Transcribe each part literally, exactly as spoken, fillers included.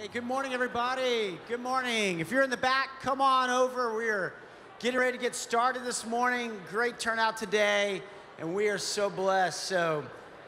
Hey, good morning, everybody. Good morning. If you're in the back, come on over. We are getting ready to get started this morning. Great turnout today, and we are so blessed. So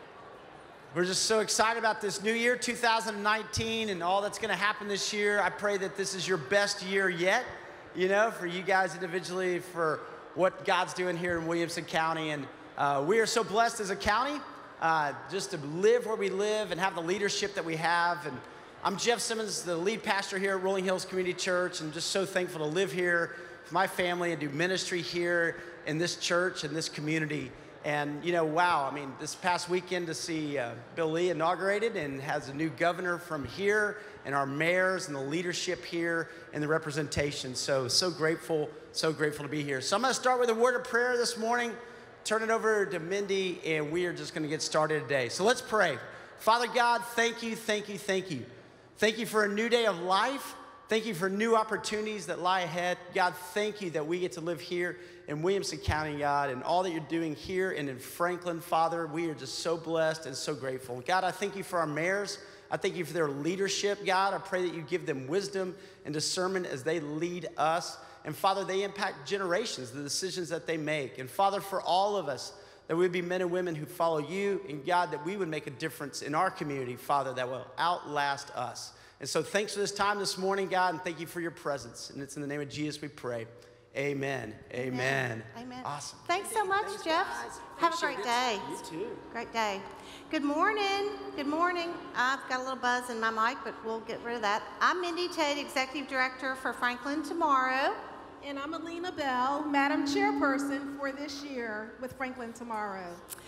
we're just so excited about this new year, two thousand nineteen, and all that's going to happen this year. I pray that this is your best year yet, you know, for you guys individually, for what God's doing here in Williamson County. And uh, we are so blessed as a county uh, just to live where we live and have the leadership that we have. And I'm Jeff Simmons, the lead pastor here at Rolling Hills Community Church, and just so thankful to live here with my family and do ministry here in this church and this community. And, you know, wow, I mean, this past weekend to see uh, Bill Lee inaugurated and has a new governor from here and our mayors and the leadership here and the representation. So, so grateful, so grateful to be here. So I'm going to start with a word of prayer this morning, turn it over to Mindy, and we are just going to get started today. So let's pray. Father God, thank you, thank you, thank you. Thank you for a new day of life. Thank you for new opportunities that lie ahead. God, thank you that we get to live here in Williamson County, God, and all that you're doing here and in Franklin, Father. We are just so blessed and so grateful. God, I thank you for our mayors. I thank you for their leadership, God. I pray that you give them wisdom and discernment as they lead us. And Father, they impact generations, the decisions that they make. And Father, for all of us, that we would be men and women who follow you, and God, that we would make a difference in our community, Father, that will outlast us. And so thanks for this time this morning, God, and thank you for your presence. And it's in the name of Jesus we pray. Amen. Amen. Amen. Awesome. Thanks so much, Thanks, Jeff. guys. Have a Appreciate great it. day. You too. Great day. Good morning. Good morning. I've got a little buzz in my mic, but we'll get rid of that. I'm Mindy Tate, Executive Director for Franklin Tomorrow. And I'm Alina Bell, Madam Chairperson for this year with Franklin Tomorrow.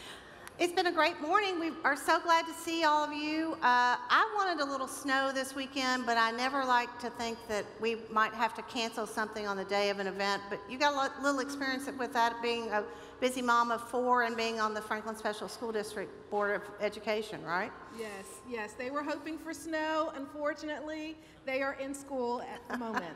It's been a great morning. We are so glad to see all of you. Uh, I wanted a little snow this weekend, but I never like to think that we might have to cancel something on the day of an event. But you got a little experience with that, being a busy mom of four and being on the Franklin Special School District Board of Education, right? Yes, yes. They were hoping for snow. Unfortunately, they are in school at the moment.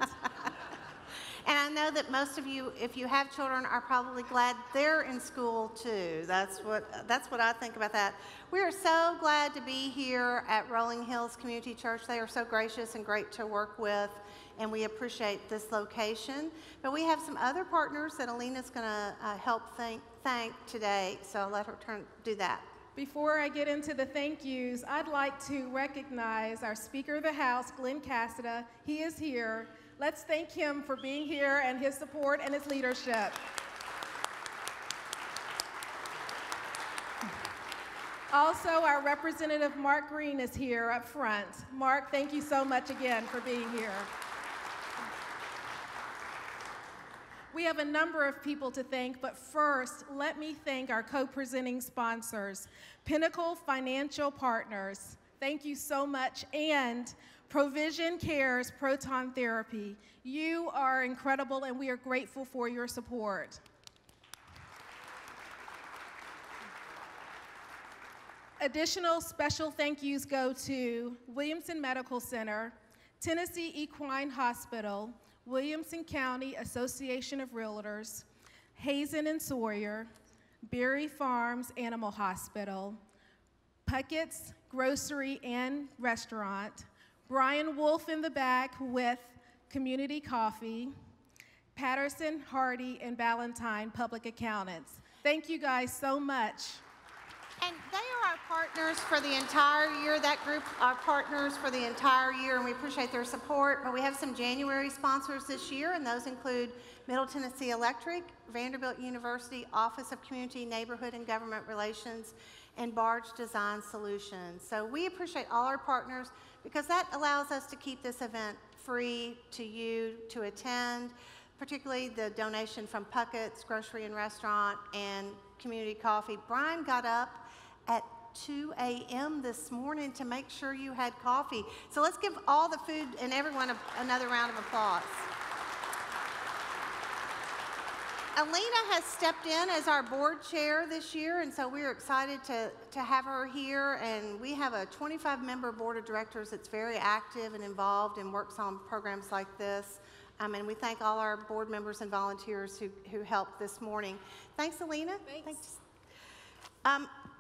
And I know that most of you, if you have children, are probably glad they're in school too. That's what, that's what I think about that. We are so glad to be here at Rolling Hills Community Church. They are so gracious and great to work with, and we appreciate this location. But we have some other partners that Alina's going to uh, help thank, thank today, so I'll let her turn, do that. Before I get into the thank yous, I'd like to recognize our Speaker of the House, Glenn Cassida. He is here. Let's thank him for being here and his support and his leadership. Also, our Representative Mark Green is here up front. Mark, thank you so much again for being here. We have a number of people to thank, but first, let me thank our co-presenting sponsors, Pinnacle Financial Partners. Thank you so much, and Provision Cares Proton Therapy. You are incredible, and we are grateful for your support. Additional special thank yous go to Williamson Medical Center, Tennessee Equine Hospital, Williamson County Association of Realtors, Hazen and Sawyer, Berry Farms Animal Hospital, Puckett's Grocery and Restaurant, Brian Wolf in the back with Community Coffee, Patterson, Hardy, and Ballantyne Public Accountants. Thank you guys so much. And they are our partners for the entire year. That group are partners for the entire year, and we appreciate their support. But we have some January sponsors this year, and those include Middle Tennessee Electric, Vanderbilt University Office of Community, Neighborhood, and Government Relations, and Barge Design Solutions. So we appreciate all our partners because that allows us to keep this event free to you to attend, particularly the donation from Puckett's Grocery and Restaurant and Community Coffee. Brian got up at two A M this morning to make sure you had coffee. So let's give all the food and everyone a, another round of applause. Alina has stepped in as our board chair this year, and so we're excited to, to have her here. And we have a twenty-five member board of directors that's very active and involved and works on programs like this. Um, and we thank all our board members and volunteers who, who helped this morning. Thanks, Alina. Thanks. Thanks. Um,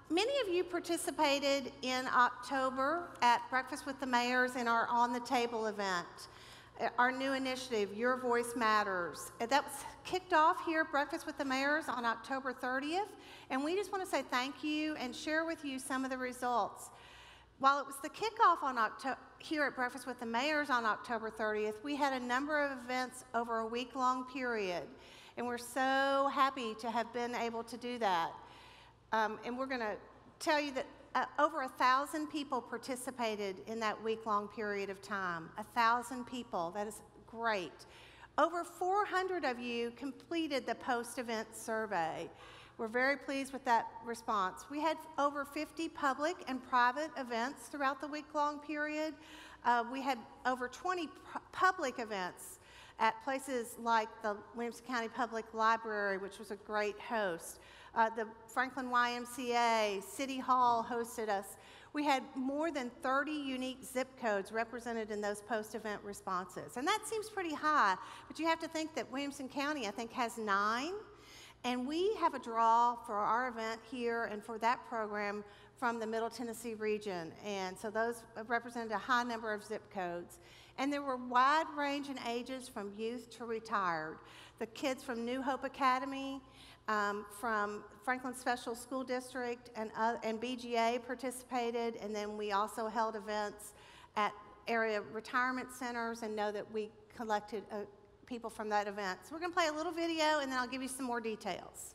Many of you participated in October at Breakfast with the Mayors in our On the Table event, our new initiative, Your Voice Matters. That was kicked off here at Breakfast with the Mayors on October thirtieth, and we just want to say thank you and share with you some of the results. While it was the kickoff on Octo- here at Breakfast with the Mayors on October thirtieth, we had a number of events over a week-long period, and we're so happy to have been able to do that. Um, and we're going to tell you that uh, over a thousand people participated in that week-long period of time. A thousand people, that is great. Over four hundred of you completed the post-event survey. We're very pleased with that response. We had over fifty public and private events throughout the week-long period. Uh, we had over twenty public events at places like the Williamson County Public Library, which was a great host. Uh, the Franklin Y M C A, City Hall hosted us. We had more than thirty unique zip codes represented in those post-event responses. And that seems pretty high, but you have to think that Williamson County, I think, has nine. And we have a draw for our event here and for that program from the Middle Tennessee region. And so those represented a high number of zip codes. And there were wide range in ages from youth to retired. The kids from New Hope Academy, um, from Franklin Special School District, and, uh, and B G A participated. And then we also held events at area retirement centers, and know that we collected uh, people from that event. So we're going to play a little video, and then I'll give you some more details.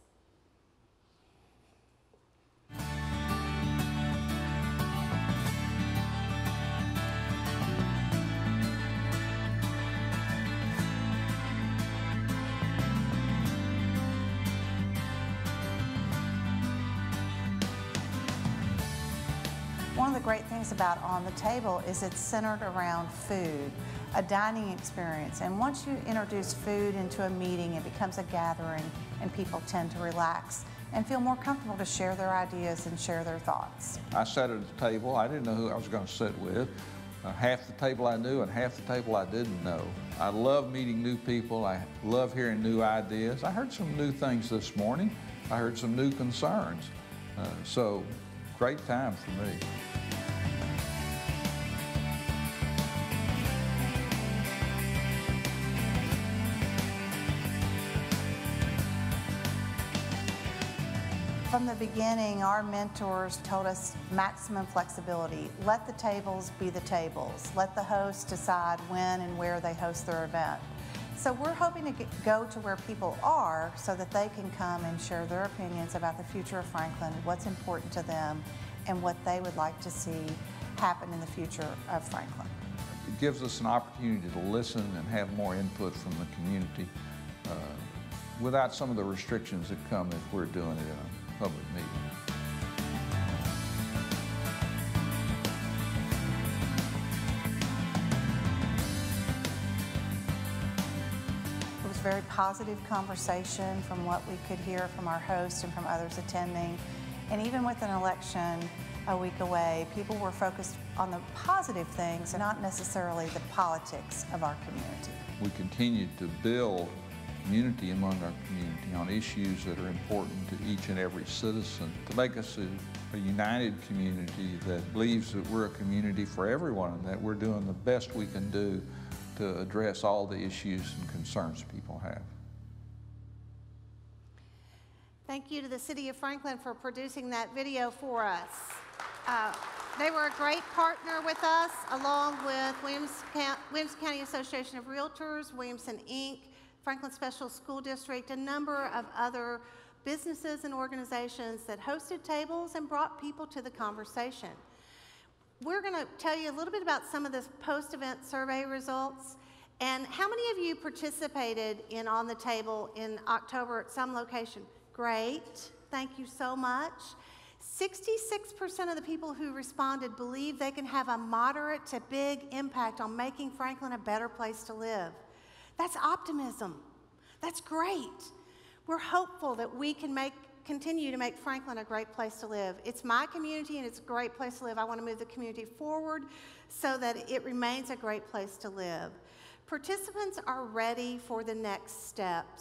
One of the great things about On the Table is it's centered around food, a dining experience. And once you introduce food into a meeting, it becomes a gathering, and people tend to relax and feel more comfortable to share their ideas and share their thoughts. I sat at a table. I didn't know who I was going to sit with. Uh, half the table I knew and half the table I didn't know. I love meeting new people. I love hearing new ideas. I heard some new things this morning. I heard some new concerns. Uh, so, great time for me. From the beginning, our mentors told us maximum flexibility. Let the tables be the tables. Let the host decide when and where they host their event. So we're hoping to get, go to where people are so that they can come and share their opinions about the future of Franklin, what's important to them, and what they would like to see happen in the future of Franklin. It gives us an opportunity to listen and have more input from the community uh, without some of the restrictions that come if we're doing it in a public meeting. It was a very positive conversation from what we could hear from our host and from others attending. And even with an election a week away, people were focused on the positive things and not necessarily the politics of our community. We continued to build community among our community on issues that are important to each and every citizen, to make us a, a united community that believes that we're a community for everyone and that we're doing the best we can do to address all the issues and concerns people have. Thank you to the City of Franklin for producing that video for us. Uh, they were a great partner with us, along with Williams, Williamson County Association of Realtors, Williamson Incorporated, Franklin Special School District, a number of other businesses and organizations that hosted tables and brought people to the conversation. We're going to tell you a little bit about some of the post-event survey results and how many of you participated in On the Table in October at some location. Great, thank you so much. sixty-six percent of the people who responded believe they can have a moderate to big impact on making Franklin a better place to live. That's optimism. That's great. We're hopeful that we can make, continue to make Franklin a great place to live. It's my community and it's a great place to live. I want to move the community forward so that it remains a great place to live. Participants are ready for the next steps.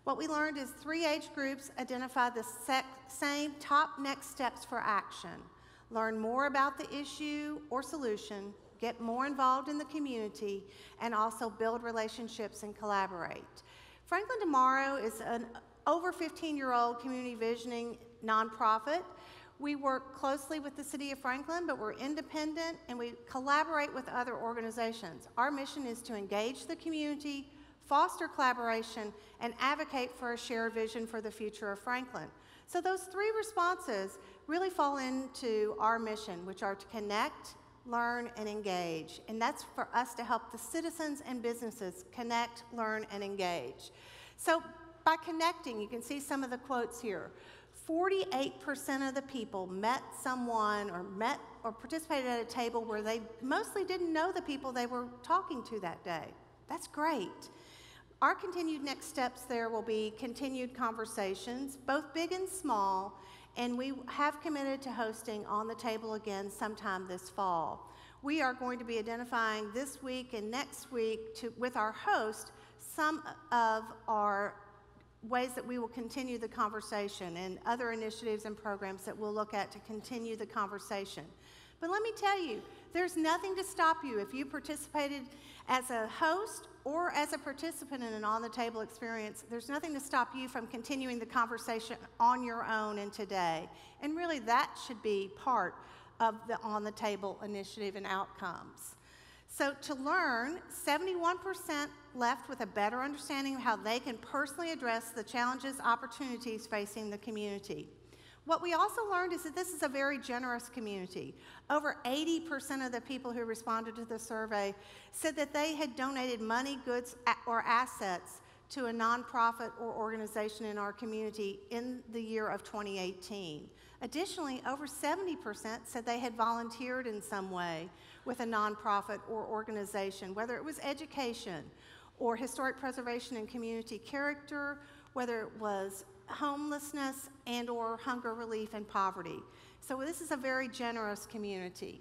What we learned is three age groups identify the sec- same top next steps for action. Learn more about the issue or solution, get more involved in the community, and also build relationships and collaborate. Franklin Tomorrow is an over fifteen-year-old community visioning nonprofit. We work closely with the City of Franklin, but we're independent and we collaborate with other organizations. Our mission is to engage the community, foster collaboration, and advocate for a shared vision for the future of Franklin. So those three responses really fall into our mission, which are to connect, learn, and engage. And that's for us to help the citizens and businesses connect, learn, and engage. So by connecting, you can see some of the quotes here. forty-eight percent of the people met someone or met or participated at a table where they mostly didn't know the people they were talking to that day. That's great. Our continued next steps there will be continued conversations, both big and small, and we have committed to hosting On the Table again sometime this fall. We are going to be identifying this week and next week to, with our host some of our ways that we will continue the conversation and other initiatives and programs that we'll look at to continue the conversation. But let me tell you, there's nothing to stop you if you participated as a host or as a participant in an on-the-table experience. There's nothing to stop you from continuing the conversation on your own and today. And really, that should be part of the on-the-table initiative and outcomes. So to learn, seventy-one percent left with a better understanding of how they can personally address the challenges, opportunities facing the community. What we also learned is that this is a very generous community. Over eighty percent of the people who responded to the survey said that they had donated money, goods, or assets to a nonprofit or organization in our community in the year of twenty eighteen. Additionally, over seventy percent said they had volunteered in some way with a nonprofit or organization, whether it was education or historic preservation and community character, whether it was homelessness and or hunger relief and poverty. So this is a very generous community.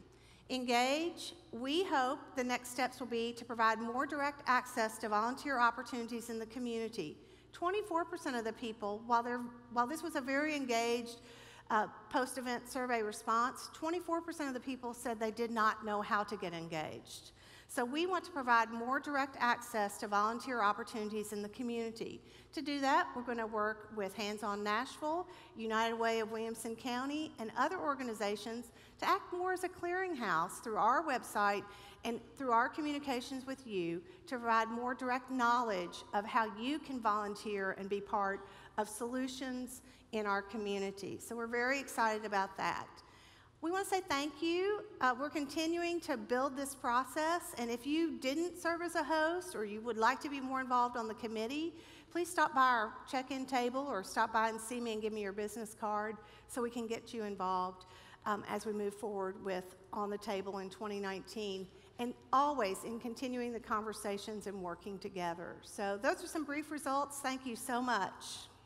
Engage, we hope the next steps will be to provide more direct access to volunteer opportunities in the community. twenty-four percent of the people, while, they're, while this was a very engaged uh, post-event survey response, twenty-four percent of the people said they did not know how to get engaged. So we want to provide more direct access to volunteer opportunities in the community. To do that, we're going to work with Hands On Nashville, United Way of Williamson County, and other organizations to act more as a clearinghouse through our website and through our communications with you to provide more direct knowledge of how you can volunteer and be part of solutions in our community. So we're very excited about that. We want to say thank you. Uh, we're continuing to build this process, and if you didn't serve as a host or you would like to be more involved on the committee, please stop by our check-in table or stop by and see me and give me your business card so we can get you involved um, as we move forward with On the Table in twenty nineteen, and always in continuing the conversations and working together. So those are some brief results. Thank you so much.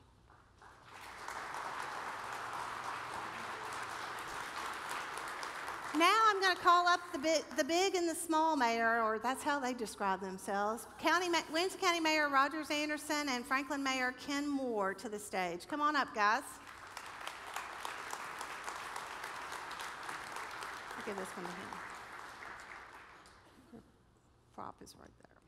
Now I'm going to call up the big, the big and the small mayor, or that's how they describe themselves. County, Williamson County Mayor Rogers Anderson and Franklin Mayor Ken Moore to the stage. Come on up, guys. I'll give this one to him. Your prop is right there.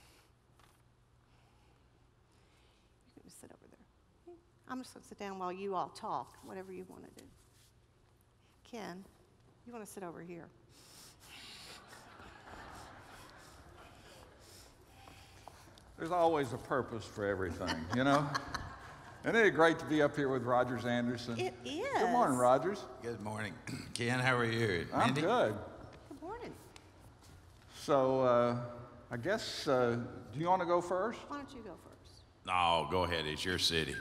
You can just sit over there. I'm just going to sit down while you all talk, whatever you want to do. Ken. You want to sit over here. There's always a purpose for everything, you know? Isn't it great to be up here with Rogers Anderson? It is. Good morning, Rogers. Good morning. Ken, how are you? I'm Mindy? good. Good morning. So, uh, I guess, uh, do you want to go first? Why don't you go first? No, go ahead. It's your city.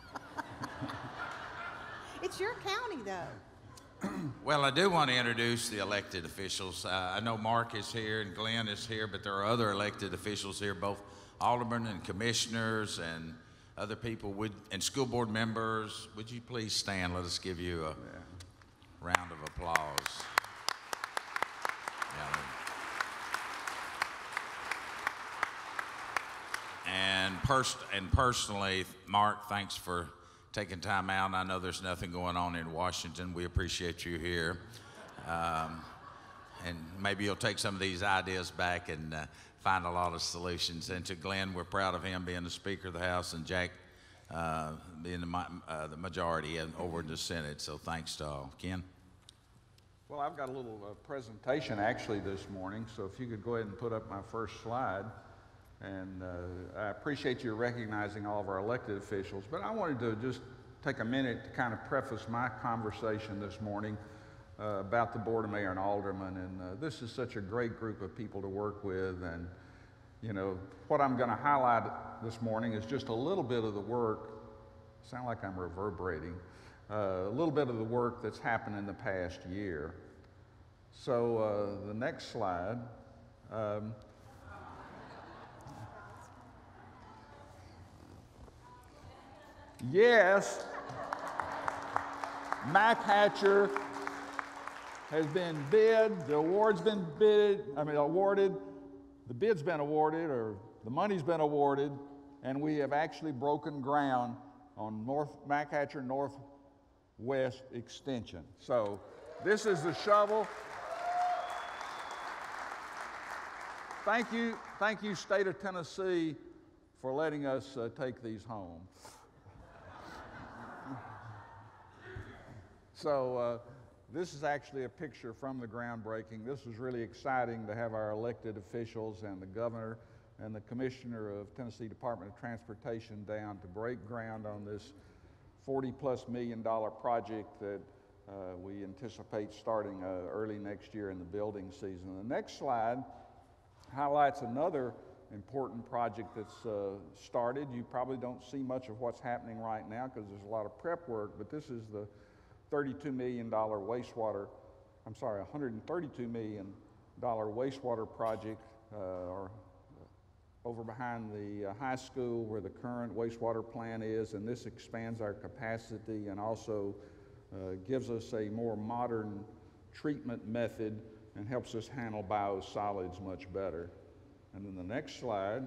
It's your county, though. Well, I do want to introduce the elected officials. Uh, I know Mark is here and Glenn is here, but there are other elected officials here, both aldermen and commissioners and other people, would, and school board members. Would you please stand? Let us give you a yeah. round of applause. Yeah. And, pers and personally, Mark, thanks for taking time out. I know there's nothing going on in Washington. We appreciate you here. Um, and maybe you'll take some of these ideas back and uh, find a lot of solutions. And to Glenn, we're proud of him being the Speaker of the House, and Jack uh, being the, uh, the majority over in the Senate. So thanks to all. Ken? Well, I've got a little uh, presentation actually this morning, so if you could go ahead and put up my first slide. And uh, I appreciate you recognizing all of our elected officials, but I wanted to just take a minute to kind of preface my conversation this morning uh, about the Board of Mayor and Aldermen. And uh, this is such a great group of people to work with. And, you know, what I'm going to highlight this morning is just a little bit of the work, sound like I'm reverberating, uh, a little bit of the work that's happened in the past year. So uh, the next slide. Um, Yes, Mac Hatcher has been bid, the award's been bid, I mean awarded, the bid's been awarded, or the money's been awarded, and we have actually broken ground on North Mac Hatcher Northwest Extension. So this is the shovel. Thank you, thank you, State of Tennessee, for letting us uh, take these home. So uh, this is actually a picture from the groundbreaking. This was really exciting to have our elected officials and the governor and the commissioner of Tennessee Department of Transportation down to break ground on this forty plus million dollar project that uh, we anticipate starting uh, early next year in the building season. The next slide highlights another important project that's uh, started. You probably don't see much of what's happening right now because there's a lot of prep work, but this is the thirty-two million dollar wastewater, I'm sorry, one hundred thirty-two million dollar wastewater project uh, or over behind the uh, high school where the current wastewater plant is, and this expands our capacity and also uh, gives us a more modern treatment method and helps us handle biosolids much better. And then the next slide,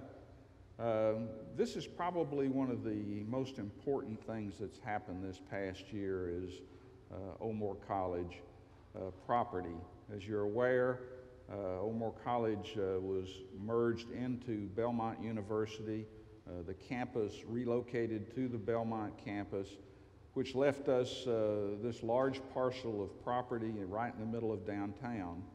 um, this is probably one of the most important things that's happened this past year is Uh, O'Moore College uh, property. As you're aware, uh, O'Moore College uh, was merged into Belmont University. Uh, the campus relocated to the Belmont campus, which left us uh, this large parcel of property right in the middle of downtown.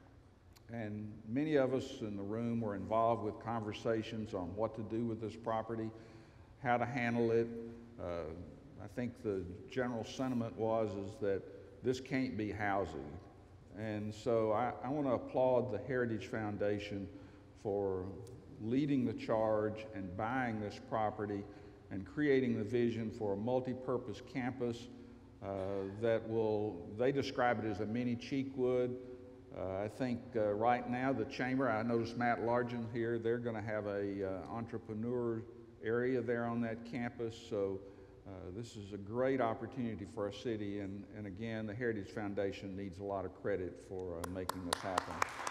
And many of us in the room were involved with conversations on what to do with this property, how to handle it. Uh, I think the general sentiment was is that this can't be housing. And so I, I want to applaud the Heritage Foundation for leading the charge and buying this property and creating the vision for a multi-purpose campus uh, that will, they describe it as a mini Cheekwood. Uh, I think uh, right now the chamber, I noticed Matt Largent here, they're going to have a uh, entrepreneur area there on that campus. So Uh, this is a great opportunity for our city, and, and again, the Heritage Foundation needs a lot of credit for uh, making this happen.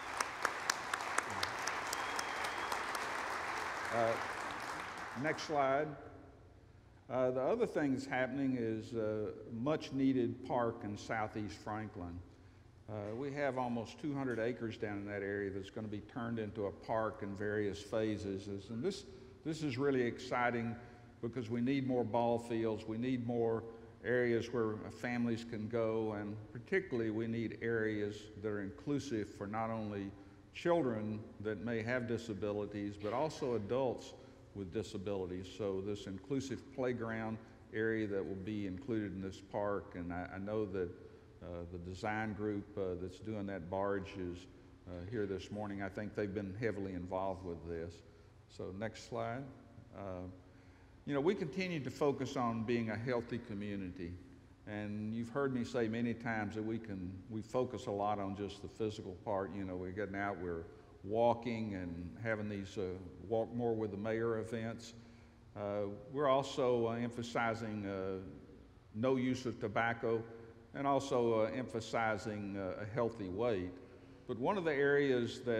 Uh, next slide. Uh, the other thing that's happening is a much needed park in southeast Franklin. Uh, we have almost two hundred acres down in that area that's going to be turned into a park in various phases, and this, this is really exciting because we need more ball fields, we need more areas where families can go, and particularly we need areas that are inclusive for not only children that may have disabilities, but also adults with disabilities. So this inclusive playground area that will be included in this park, and I, I know that uh, the design group uh, that's doing that barge is uh, here this morning. I think they've been heavily involved with this. So next slide. Uh, You know, we continue to focus on being a healthy community, and you've heard me say many times that we can, we focus a lot on just the physical part. You know, we're getting out, we're walking and having these uh, Walk More with the Mayor events. Uh, we're also uh, emphasizing uh, no use of tobacco and also uh, emphasizing uh, a healthy weight. But one of the areas that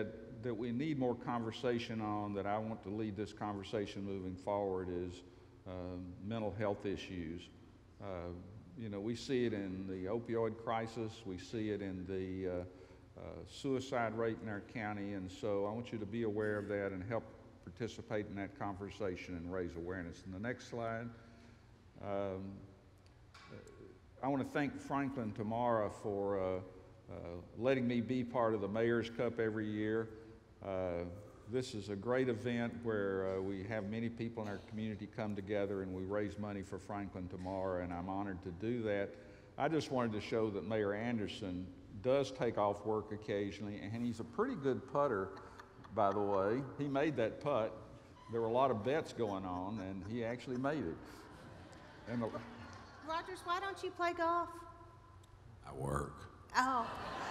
that we need more conversation on, that I want to lead this conversation moving forward, is um, mental health issues. Uh, you know, we see it in the opioid crisis, we see it in the uh, uh, suicide rate in our county, and so I want you to be aware of that and help participate in that conversation and raise awareness. In the next slide, um, I want to thank Franklin Tamara for uh, uh, letting me be part of the Mayor's Cup every year. Uh, this is a great event where uh, we have many people in our community come together and we raise money for Franklin Tamara, and I'm honored to do that. I just wanted to show that Mayor Anderson does take off work occasionally, and he's a pretty good putter, by the way. He made that putt. There were a lot of bets going on, and he actually made it. And the, Rogers, why don't you play golf? I work. Oh.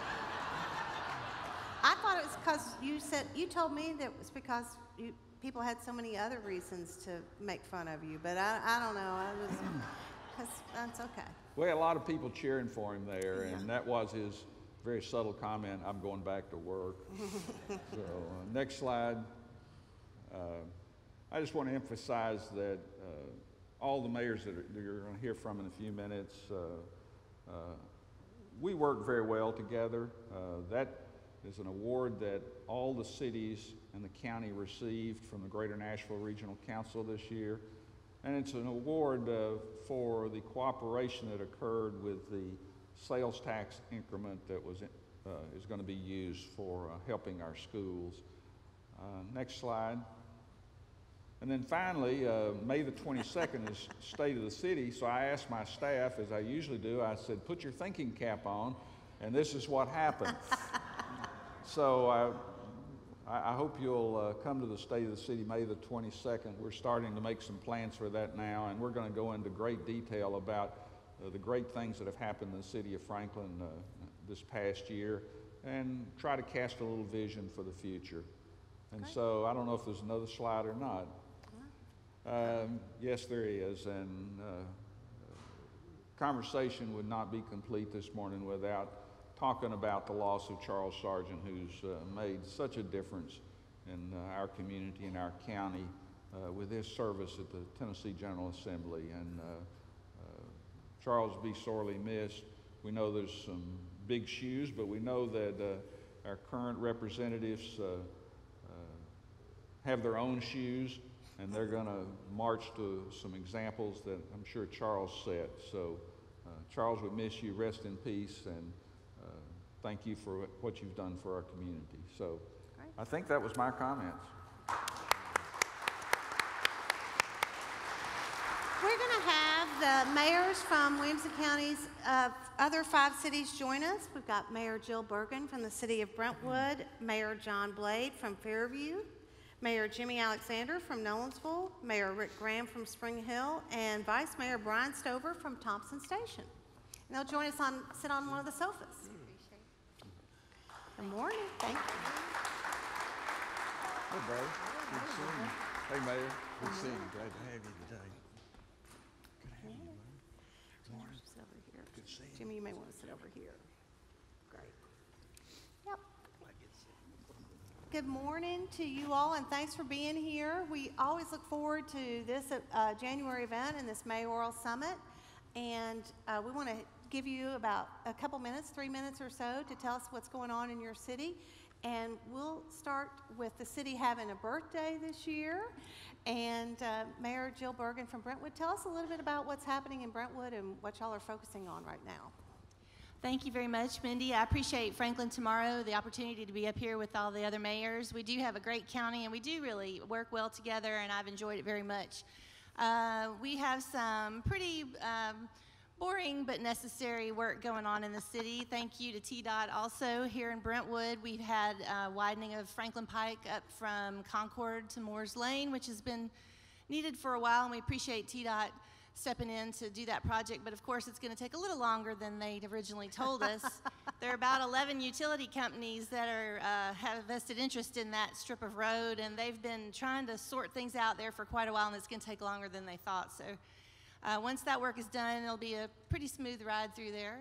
I thought it was because you said, you told me that it was because you, people had so many other reasons to make fun of you, but I, I don't know. I was, cause that's okay. We had a lot of people cheering for him there, Yeah. and that was his very subtle comment, I'm going back to work. So, uh, next slide. Uh, I just want to emphasize that uh, all the mayors that, are, that you're going to hear from in a few minutes, uh, uh, we work very well together. Uh, that is an award that all the cities and the county received from the Greater Nashville Regional Council this year. And it's an award uh, for the cooperation that occurred with the sales tax increment that was uh, is going to be used for uh, helping our schools. Uh, next slide. And then finally, uh, May the twenty-second is State of the City, so I asked my staff, as I usually do, I said, put your thinking cap on, and this is what happened. So uh, I, I hope you'll uh, come to the State of the City May the twenty-second. We're starting to make some plans for that now, and we're going to go into great detail about uh, the great things that have happened in the city of Franklin uh, this past year, and try to cast a little vision for the future. And Great. so I don't know if there's another slide or not. Um, yes, there is, and uh, conversation would not be complete this morning without talking about the loss of Charles Sargent, who's uh, made such a difference in uh, our community and our county uh, with his service at the Tennessee General Assembly. And uh, uh, Charles will be sorely missed. We know there's some big shoes, but we know that uh, our current representatives uh, uh, have their own shoes, and they're going to march to some examples that I'm sure Charles set. So uh, Charles, we miss you. Rest in peace, and uh, thank you for what you've done for our community. So Great. I think that was my comments. We're going to have the mayors from Williamson County's uh, other five cities join us. We've got Mayor Jill Bergen from the city of Brentwood, Mayor John Blade from Fairview, Mayor Jimmy Alexander from Nolensville, Mayor Rick Graham from Spring Hill, and Vice Mayor Brian Stover from Thompson Station. And they'll join us on, sit on one of the sofas. Good morning, thank you. Hey, Barry. Good to see you. Hey, Mayor. Good to see you. Glad to have you today. Good to have you, man. Morning. Sit over here. Good to see you. Jimmy, you may want to sit over here. Great. Yep. Good morning to you all, and thanks for being here. We always look forward to this uh, January event and this mayoral summit, and uh, we want to give you about a couple minutes, three minutes or so, to tell us what's going on in your city. And we'll start with the city having a birthday this year. And uh, Mayor Jill Bergen from Brentwood, tell us a little bit about what's happening in Brentwood and what y'all are focusing on right now. Thank you very much, Mindy. I appreciate Franklin tomorrow, the opportunity to be up here with all the other mayors. We do have a great county, and we do really work well together, and I've enjoyed it very much. Uh, we have some pretty um, boring but necessary work going on in the city. Thank you to T DOT also here in Brentwood. We've had uh, widening of Franklin Pike up from Concord to Moores Lane, which has been needed for a while, and we appreciate T DOT stepping in to do that project, but of course it's going to take a little longer than they'd originally told us. There are about eleven utility companies that are uh, have a vested interest in that strip of road, and they've been trying to sort things out there for quite a while, and it's going to take longer than they thought. So uh, once that work is done, it'll be a pretty smooth ride through there.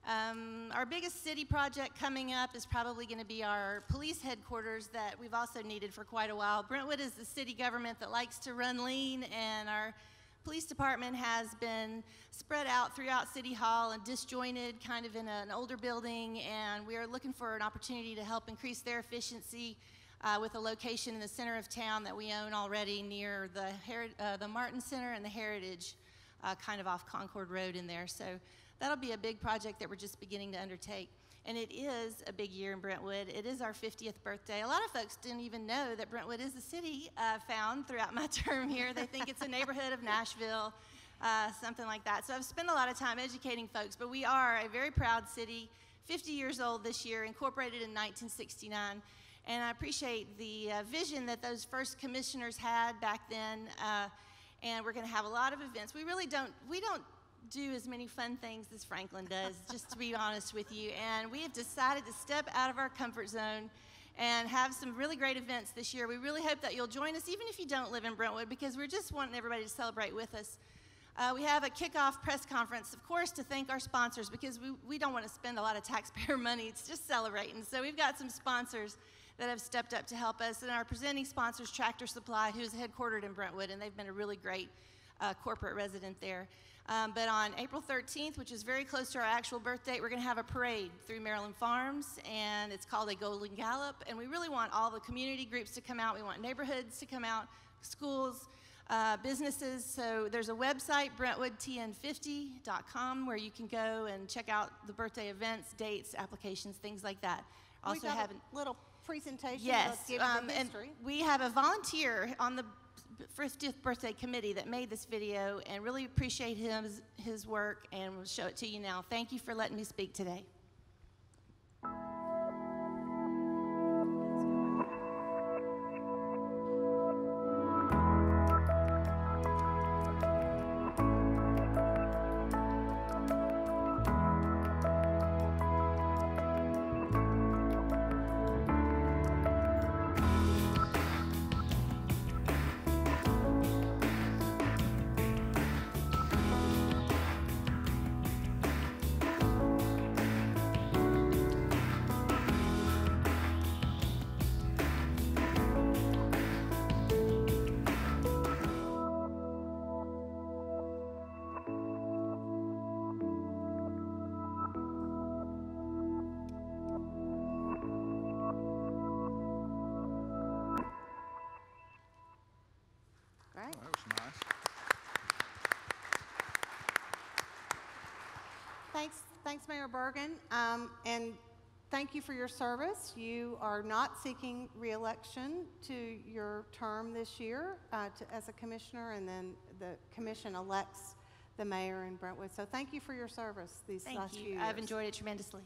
Um, our biggest city project coming up is probably going to be our police headquarters that we've also needed for quite a while. Brentwood is the city government that likes to run lean, and our police department has been spread out throughout City Hall and disjointed kind of in a, an older building, and we are looking for an opportunity to help increase their efficiency uh, with a location in the center of town that we own already near the, Heri uh, the Martin Center and the Heritage, uh, kind of off Concord Road in there. So that'll be a big project that we're just beginning to undertake. And it is a big year in Brentwood. It is our fiftieth birthday. A lot of folks didn't even know that Brentwood is a city uh, found throughout my term here. They think it's a neighborhood of Nashville, uh, something like that. So I've spent a lot of time educating folks, but we are a very proud city, fifty years old this year, incorporated in nineteen sixty-nine. And I appreciate the uh, vision that those first commissioners had back then. Uh, and we're gonna have a lot of events. We really don't, we don't do as many fun things as Franklin does, just to be honest with you. And we have decided to step out of our comfort zone and have some really great events this year. We really hope that you'll join us, even if you don't live in Brentwood, because we're just wanting everybody to celebrate with us. Uh, we have a kickoff press conference, of course, to thank our sponsors, because we, we don't want to spend a lot of taxpayer money. It's just celebrating. So we've got some sponsors that have stepped up to help us, and our presenting sponsors, Tractor Supply, who's headquartered in Brentwood, and they've been a really great uh, corporate resident there. Um, but on April thirteenth, which is very close to our actual birth date, we're going to have a parade through Maryland Farms, and it's called a Golden Gallop. And we really want all the community groups to come out. We want neighborhoods to come out, schools, uh, businesses. So there's a website, brentwood t n fifty dot com, where you can go and check out the birthday events, dates, applications, things like that. Also we got have a little presentation. yes, Let's give um, the and history. we have a volunteer on the fiftieth birthday committee that made this video, and really appreciate his, his work, and we'll show it to you now. Thank you for letting me speak today. Great. That was nice. Thanks, thanks, Mayor Bergen, um, and thank you for your service. You are not seeking re-election to your term this year uh, to, as a commissioner, and then the commission elects the mayor in Brentwood. So thank you for your service these Thank last few you. years. I've enjoyed it tremendously.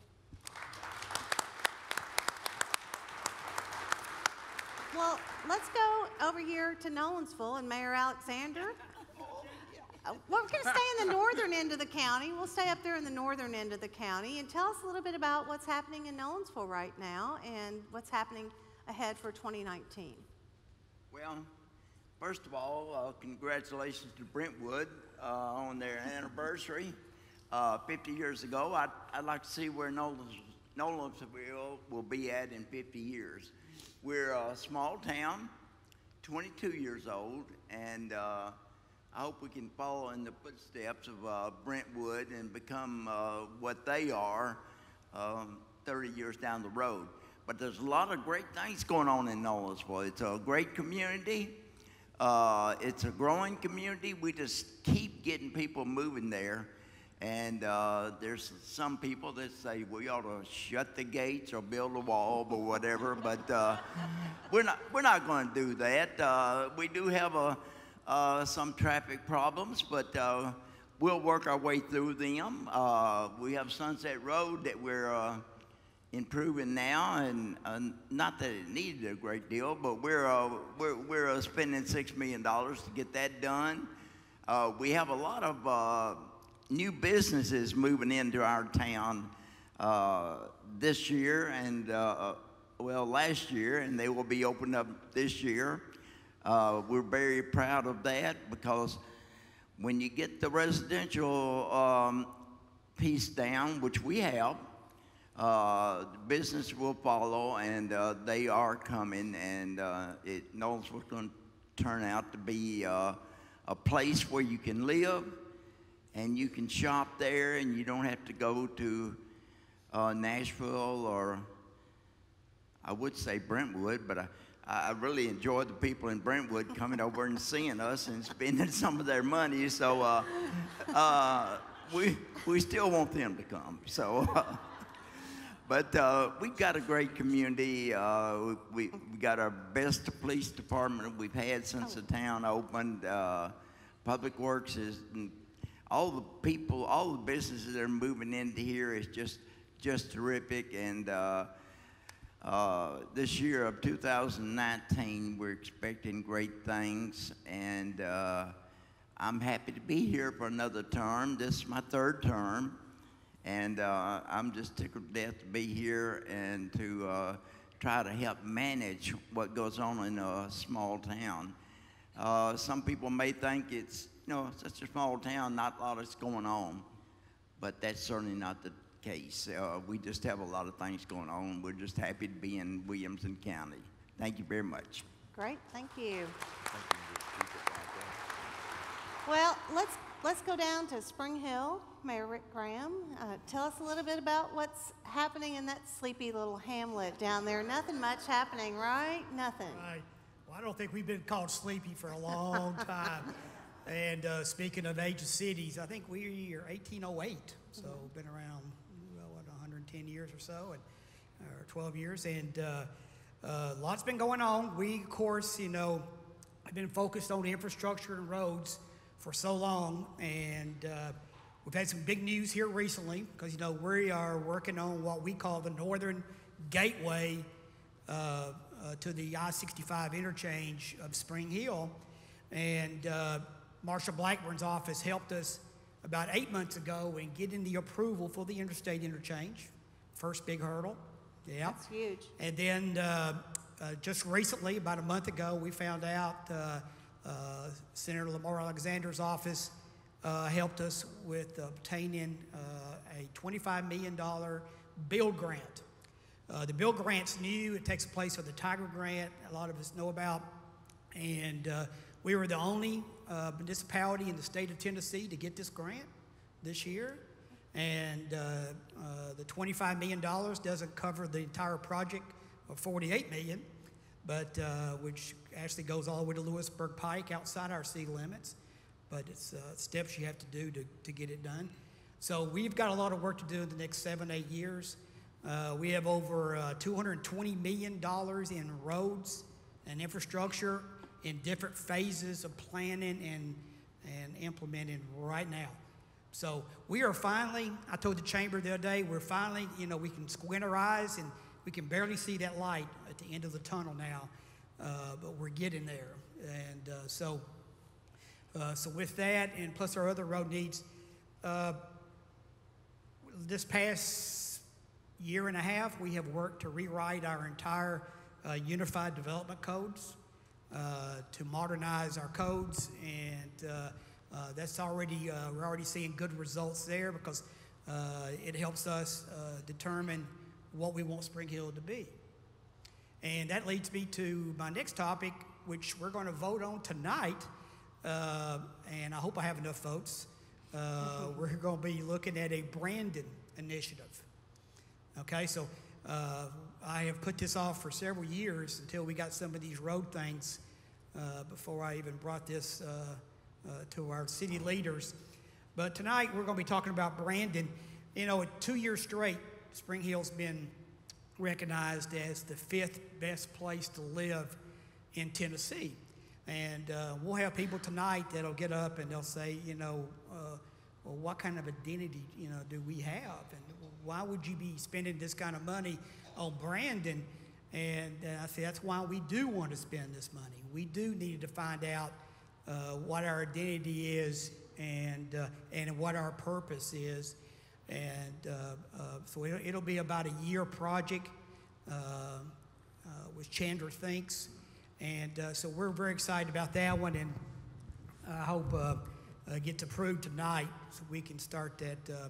Well, let's go over here to Nolensville and Mayor Alexander. Uh, We're going to stay in the northern end of the county. We'll stay up there in the northern end of the county and tell us a little bit about what's happening in Nolensville right now and what's happening ahead for twenty nineteen. Well, first of all, uh, congratulations to Brentwood uh, on their anniversary. Uh, fifty years ago, I'd, I'd like to see where Nolens, Nolensville will be at in fifty years. We're a small town, twenty-two years old, and uh, I hope we can follow in the footsteps of uh, Brentwood and become uh, what they are um, thirty years down the road. But there's a lot of great things going on in Nolensville. It's a great community. Uh, it's a growing community. We just keep getting people moving there. And uh, there's some people that say we ought to shut the gates or build a wall or whatever, but uh, we're not we're not going to do that. Uh, we do have a, uh, some traffic problems, but uh, we'll work our way through them. Uh, we have Sunset Road that we're uh, improving now, and uh, not that it needed a great deal, but we're uh, we're, we're uh, spending six million dollars to get that done. Uh, we have a lot of uh, new businesses moving into our town uh, this year and, uh, well, last year, and they will be opened up this year. Uh, we're very proud of that because when you get the residential um, piece down, which we have, uh, the business will follow, and uh, they are coming, and uh, it knows what's going to turn out to be uh, a place where you can live, and you can shop there, and you don't have to go to uh, Nashville, or I would say Brentwood, but I, I really enjoy the people in Brentwood coming over and seeing us and spending some of their money. So uh, uh, we we still want them to come. So, uh, but uh, we've got a great community. Uh, we we got our best police department we've had since the town opened. Uh, Public Works is all the people, all the businesses that are moving into here is just just terrific. And uh, Uh, this year of two thousand nineteen, we're expecting great things, and uh, I'm happy to be here for another term. This is my third term, and uh, I'm just tickled to death to be here and to uh, try to help manage what goes on in a small town. Uh, some people may think it's, you know, such a small town, not a lot is going on, but that's certainly not the case. Uh, we just have a lot of things going on. We're just happy to be in Williamson County. Thank you very much. Great, thank you. Well, let's let's go down to Spring Hill. Mayor Rick Graham, uh, tell us a little bit about what's happening in that sleepy little hamlet down there. Nothing much happening, right? Nothing. Right. Well, I don't think we've been called sleepy for a long time. And uh, speaking of age of cities, I think we are eighteen oh eight, so mm-hmm. been around well, what, one hundred ten years or so, and or twelve years, and uh, uh, lots been going on. We, of course, you know, have been focused on infrastructure and roads for so long, and uh, we've had some big news here recently because, you know, we are working on what we call the Northern Gateway uh, uh, to the I sixty-five interchange of Spring Hill, and uh, Marshall Blackburn's office helped us about eight months ago in getting the approval for the interstate interchange. First big hurdle, yeah. That's huge. And then uh, uh, just recently, about a month ago, we found out uh, uh, Senator Lamar Alexander's office uh, helped us with obtaining uh, a twenty-five million dollars build grant. Uh, the build grant's new. It takes place with the Tiger Grant, a lot of us know about, and uh, we were the only uh, municipality in the state of Tennessee to get this grant this year. And uh, uh, the twenty-five million dollars doesn't cover the entire project of forty-eight million dollars, but uh, which actually goes all the way to Lewisburg Pike outside our city limits. But it's uh, steps you have to do to, to get it done. So we've got a lot of work to do in the next seven, eight years. Uh, we have over uh, two hundred twenty million dollars in roads and infrastructure in different phases of planning and, and implementing right now. So we are finally, I told the chamber the other day, we're finally, you know, we can squint our eyes and we can barely see that light at the end of the tunnel now, uh, but we're getting there. And uh, so, uh, so with that, and plus our other road needs, uh, this past year and a half, we have worked to rewrite our entire uh, Unified Development Codes. Uh, to modernize our codes, and uh, uh, that's already, uh, we're already seeing good results there because uh, it helps us uh, determine what we want Spring Hill to be. And that leads me to my next topic, which we're going to vote on tonight, uh, and I hope I have enough votes. Uh, we're going to be looking at a Brandon initiative. Okay, so uh, I have put this off for several years until we got some of these road things uh, before I even brought this uh, uh, to our city leaders. But tonight we're going to be talking about Brandon. You know, two years straight, Spring Hill's been recognized as the fifth best place to live in Tennessee. And uh, we'll have people tonight that'll get up and they'll say, you know, uh, well, what kind of identity, you know, do we have? And why would you be spending this kind of money on Brandon? And uh, I say that's why we do want to spend this money. We do need to find out uh, what our identity is and uh, and what our purpose is. And uh, uh, so it'll, it'll be about a year project, uh, uh, which Chandler thinks. And uh, so we're very excited about that one, and I hope uh, uh, gets approved tonight so we can start that uh,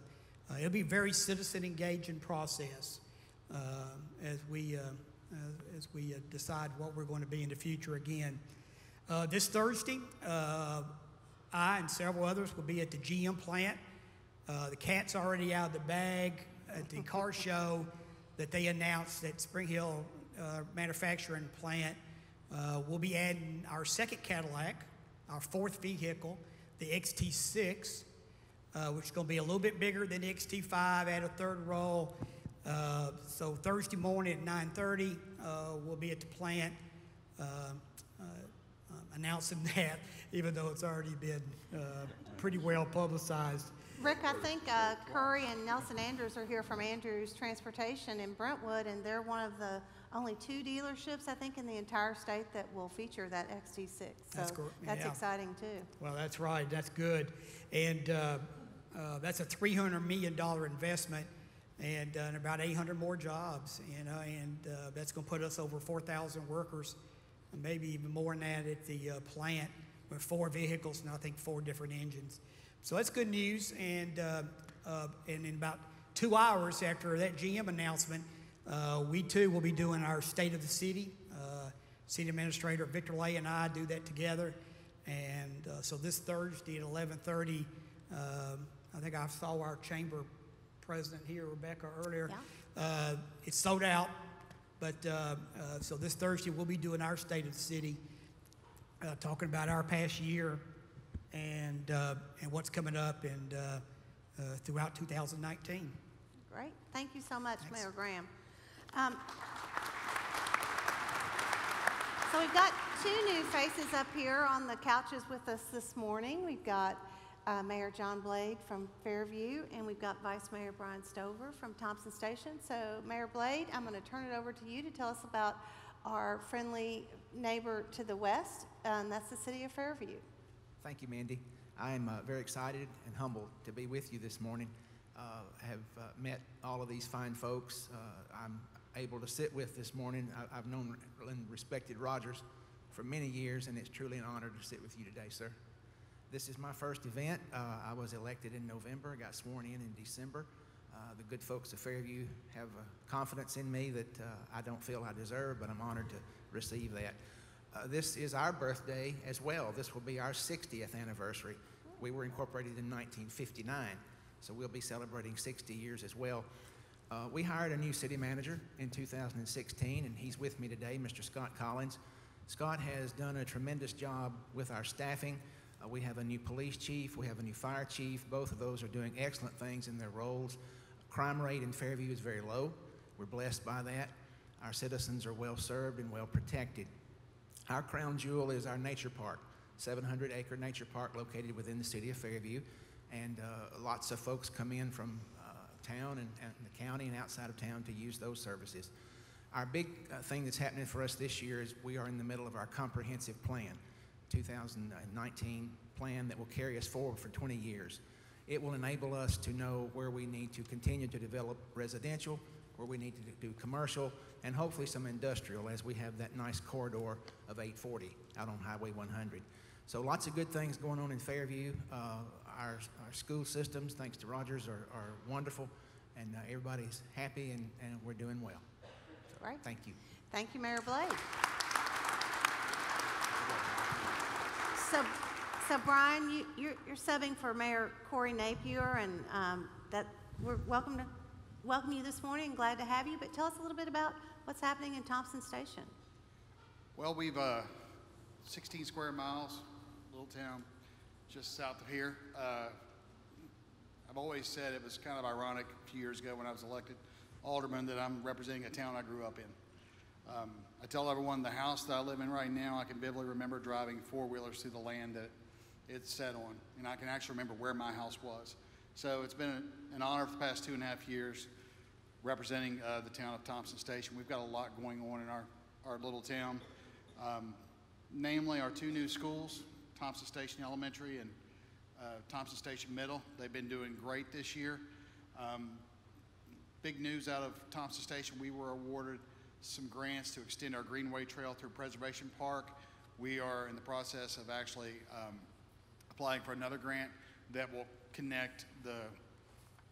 Uh, it'll be a very citizen-engaging process uh, as we, uh, uh, as we uh, decide what we're going to be in the future again. Uh, this Thursday, uh, I and several others will be at the G M plant. Uh, the cat's already out of the bag at the car show that they announced at Spring Hill uh, Manufacturing Plant. Uh, we'll be adding our second Cadillac, our fourth vehicle, the X T six, uh, which is going to be a little bit bigger than the X T five, add a third row. Uh, so Thursday morning at nine thirty, uh, we'll be at the plant uh, uh, uh, announcing that, even though it's already been uh, pretty well publicized. Rick, I think uh, Curry and Nelson Andrews are here from Andrews Transportation in Brentwood, and they're one of the only two dealerships, I think, in the entire state that will feature that X T six. So That's cor- that's yeah. exciting, too. Well, that's right. That's good. And uh, uh, that's a three hundred million dollars investment and, uh, and about eight hundred more jobs, you know, and uh, that's going to put us over four thousand workers, and maybe even more than that at the uh, plant with four vehicles and I think four different engines. So that's good news. And, uh, uh, and in about two hours after that G M announcement, uh, we too will be doing our State of the City. Uh, City Administrator Victor Lay and I do that together. And uh, so this Thursday at eleven thirty, uh, I think I saw our chamber president here, Rebecca, earlier. Yeah. Uh, it's sold out, but uh, uh, so this Thursday we'll be doing our State of the City, uh, talking about our past year and uh, and what's coming up and uh, uh, throughout two thousand nineteen. Great. Thank you so much, Thanks. Mayor Graham. Um, so we've got two new faces up here on the couches with us this morning. We've got uh, Mayor John Blade from Fairview, and we've got Vice Mayor Brian Stover from Thompson Station. So, Mayor Blade, I'm going to turn it over to you to tell us about our friendly neighbor to the west, and that's the city of Fairview. Thank you, Mandy. I am uh, very excited and humbled to be with you this morning. Uh, have uh, met all of these fine folks uh, I'm able to sit with this morning. I, I've known and respected Rogers for many years, and it's truly an honor to sit with you today, sir. This is my first event. Uh, I was elected in November, got sworn in in December. Uh, the good folks of Fairview have uh, confidence in me that uh, I don't feel I deserve, but I'm honored to receive that. Uh, this is our birthday as well. This will be our sixtieth anniversary. We were incorporated in nineteen fifty-nine, so we'll be celebrating sixty years as well. Uh, we hired a new city manager in two thousand sixteen, and he's with me today, Mister Scott Collins. Scott has done a tremendous job with our staffing. Uh, we have a new police chief, we have a new fire chief. Both of those are doing excellent things in their roles. Crime rate in Fairview is very low. We're blessed by that. Our citizens are well served and well protected. Our crown jewel is our nature park, seven hundred acre nature park located within the city of Fairview. And uh, lots of folks come in from uh, town and, and the county and outside of town to use those services. Our big uh, thing that's happening for us this year is we are in the middle of our comprehensive plan, two thousand nineteen plan that will carry us forward for twenty years. It will enable us to know where we need to continue to develop residential, where we need to do commercial, and hopefully some industrial as we have that nice corridor of eight forty out on Highway one hundred. So lots of good things going on in Fairview. Uh, our, our school systems, thanks to Rogers, are, are wonderful, and uh, everybody's happy, and, and we're doing well. So, Right. thank you. Thank you, Mayor Blade. So, so Brian, you, you're, you're subbing for Mayor Corey Napier, and um, that we're welcome to welcome you this morning. Glad to have you. But tell us a little bit about what's happening in Thompson Station. Well, we've uh, sixteen square miles, little town just south of here. Uh, I've always said it was kind of ironic a few years ago when I was elected alderman that I'm representing a town I grew up in. Um, I tell everyone the house that I live in right now, I can vividly remember driving four-wheelers through the land that it's set on, and I can actually remember where my house was. So it's been an honor for the past two and a half years representing uh, the town of Thompson Station. We've got a lot going on in our, our little town, um, namely our two new schools, Thompson Station Elementary and uh, Thompson Station Middle. They've been doing great this year. Um, big news out of Thompson Station, we were awarded some grants to extend our Greenway Trail through Preservation Park. We are in the process of actually um, applying for another grant that will connect the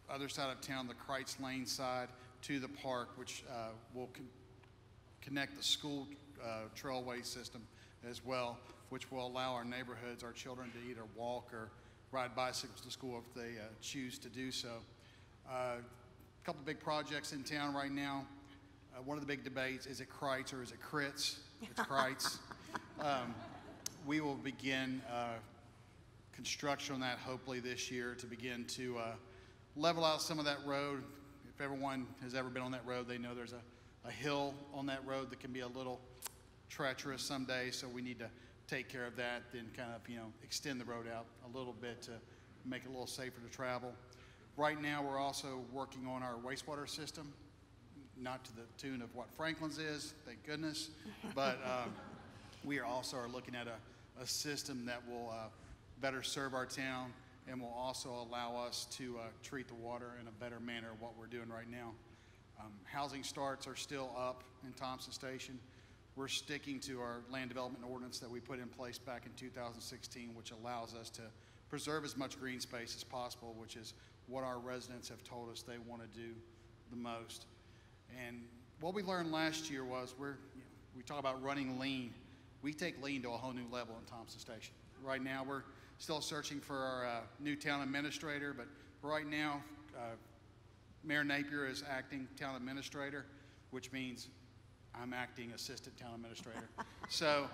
other side of town, the Kreitz Lane side, to the park, which uh, will con connect the school uh, trailway system as well, which will allow our neighborhoods, our children to either walk or ride bicycles to school if they uh, choose to do so. Uh, a couple big projects in town right now. Uh, one of the big debates, is it Kreitz or is it Kritz? It's Kreitz. um, we will begin uh, construction on that hopefully this year to begin to uh, level out some of that road. If everyone has ever been on that road, they know there's a, a hill on that road that can be a little treacherous some days, so we need to take care of that, then kind of, you know, extend the road out a little bit to make it a little safer to travel. Right now, we're also working on our wastewater system, not to the tune of what Franklin's is, thank goodness, but um, we are also are looking at a, a system that will uh, better serve our town and will also allow us to uh, treat the water in a better manner of what we're doing right now. Um, housing starts are still up in Thompson Station. We're sticking to our land development ordinance that we put in place back in two thousand sixteen, which allows us to preserve as much green space as possible, which is what our residents have told us they want to do the most. And what we learned last year was we're, you know, we talk about running lean. We take lean to a whole new level in Thompson Station. Right now, we're still searching for our uh, new town administrator, but right now, uh, Mayor Napier is acting town administrator, which means I'm acting assistant town administrator. So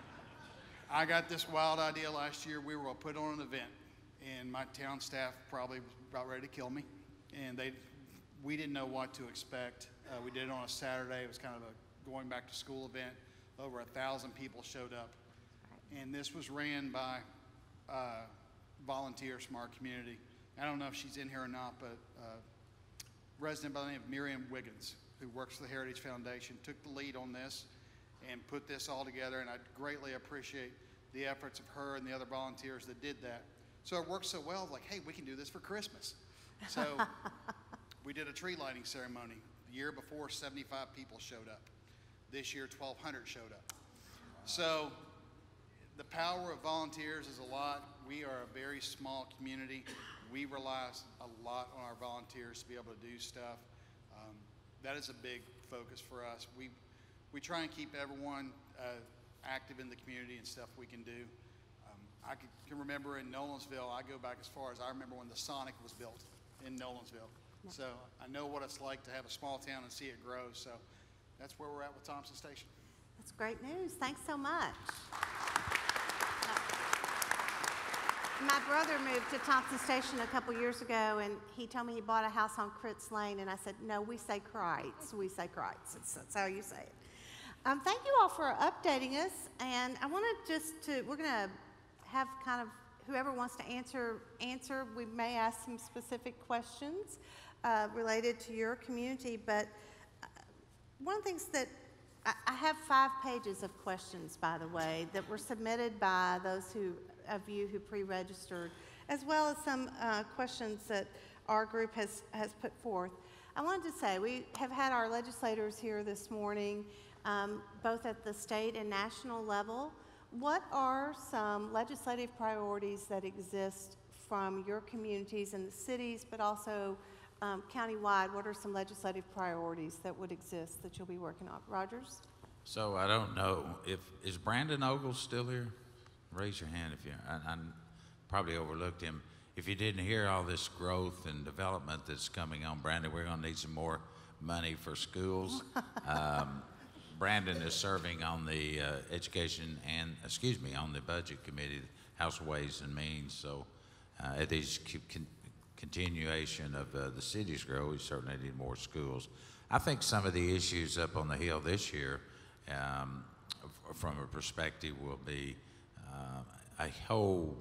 I got this wild idea last year. We were going to put on an event, and my town staff probably was about ready to kill me, and they, we didn't know what to expect. Uh, we did it on a Saturday. It was kind of a going back to school event. Over a thousand people showed up, and this was ran by uh, volunteers from our community. I don't know if she's in here or not, but uh, a resident by the name of Miriam Wiggins, who works for the Heritage Foundation, took the lead on this and put this all together, and I greatly appreciate the efforts of her and the other volunteers that did that. So it worked so well, like, hey, we can do this for Christmas. So we did a tree lighting ceremony. The year before, seventy-five people showed up. This year, twelve hundred showed up. So the power of volunteers is a lot. We are a very small community. We rely a lot on our volunteers to be able to do stuff. Um, that is a big focus for us. We, we try and keep everyone uh, active in the community and stuff we can do. Um, I can, can remember in Nolensville, I go back as far as I remember when the Sonic was built in Nolensville. Yeah. So I know what it's like to have a small town and see it grow. So that's where we're at with Thompson Station. That's great news. Thanks so much. My brother moved to Thompson Station a couple years ago, and he told me he bought a house on Kritz Lane, and I said, no, we say Kreitz. We say Kreitz. That's, that's how you say it. Um, thank you all for updating us, and I want to just to, we're going to have kind of whoever wants to answer, answer. We may ask some specific questions uh, related to your community, but uh, one of the things that I, I have five pages of questions, by the way, that were submitted by those who of you who pre-registered, as well as some uh, questions that our group has, has put forth. I wanted to say we have had our legislators here this morning, um, both at the state and national level. What are some legislative priorities that exist from your communities and the cities, but also um, countywide? What are some legislative priorities that would exist that you'll be working on? Rogers? So I don't know if, is Brandon Ogle still here? Raise your hand if you, I, I probably overlooked him. If you didn't hear all this growth and development that's coming on, Brandon, we're gonna need some more money for schools. um, Brandon is serving on the uh, education and, excuse me, on the budget committee, House Ways and Means. So uh, at this con continuation of uh, the city's growth, we certainly need more schools. I think some of the issues up on the Hill this year, um, from a perspective will be Uh, a whole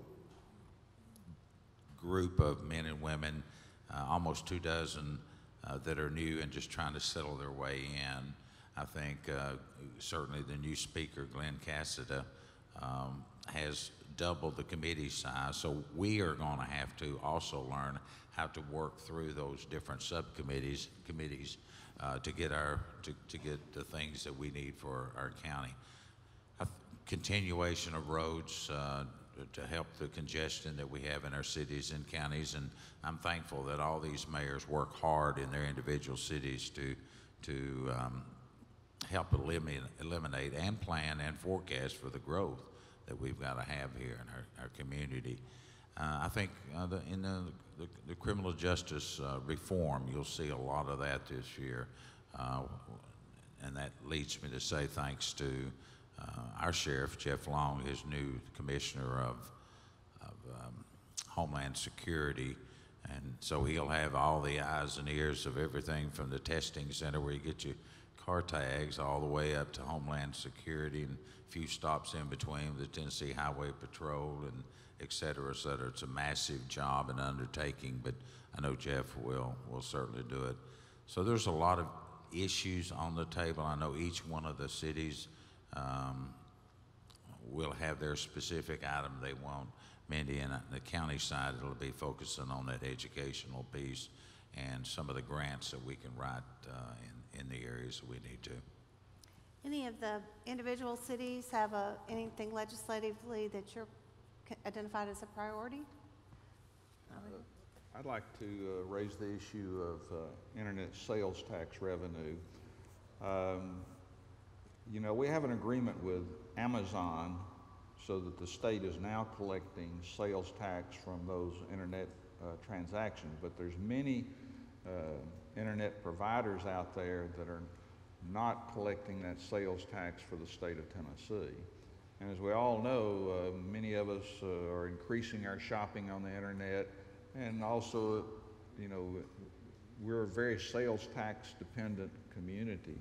group of men and women, uh, almost two dozen uh, that are new and just trying to settle their way in. I think uh, certainly the new speaker, Glenn Cassida, um, has doubled the committee size. So we are going to have to also learn how to work through those different subcommittees, committees, uh, to get our to, to get the things that we need for our county. Continuation of roads, uh, to help the congestion that we have in our cities and counties. And I'm thankful that all these mayors work hard in their individual cities to, to um, help eliminate, eliminate and plan and forecast for the growth that we've got to have here in our, our community. Uh, I think uh, the, in the, the, the criminal justice uh, reform, you'll see a lot of that this year. Uh, and that leads me to say thanks to uh, our sheriff, Jeff Long, his new commissioner of, of um, Homeland Security. And so he'll have all the eyes and ears of everything from the testing center where you get your car tags all the way up to Homeland Security and a few stops in between, the Tennessee Highway Patrol and et cetera, et cetera. It's a massive job and undertaking, but I know Jeff will, will certainly do it. So there's a lot of issues on the table. I know each one of the cities um, will have their specific item they want. Mindy, and the county side, it'll be focusing on that educational piece and some of the grants that we can write uh, in, in the areas that we need to. Any of the individual cities have a, anything legislatively that you're identified as a priority? Uh, I'd like to uh, raise the issue of uh, internet sales tax revenue. Um, you know, we have an agreement with Amazon so that the state is now collecting sales tax from those internet uh, transactions, but there's many uh, internet providers out there that are not collecting that sales tax for the state of Tennessee. And as we all know, uh, many of us uh, are increasing our shopping on the internet, and also, you know, we're a very sales tax dependent community.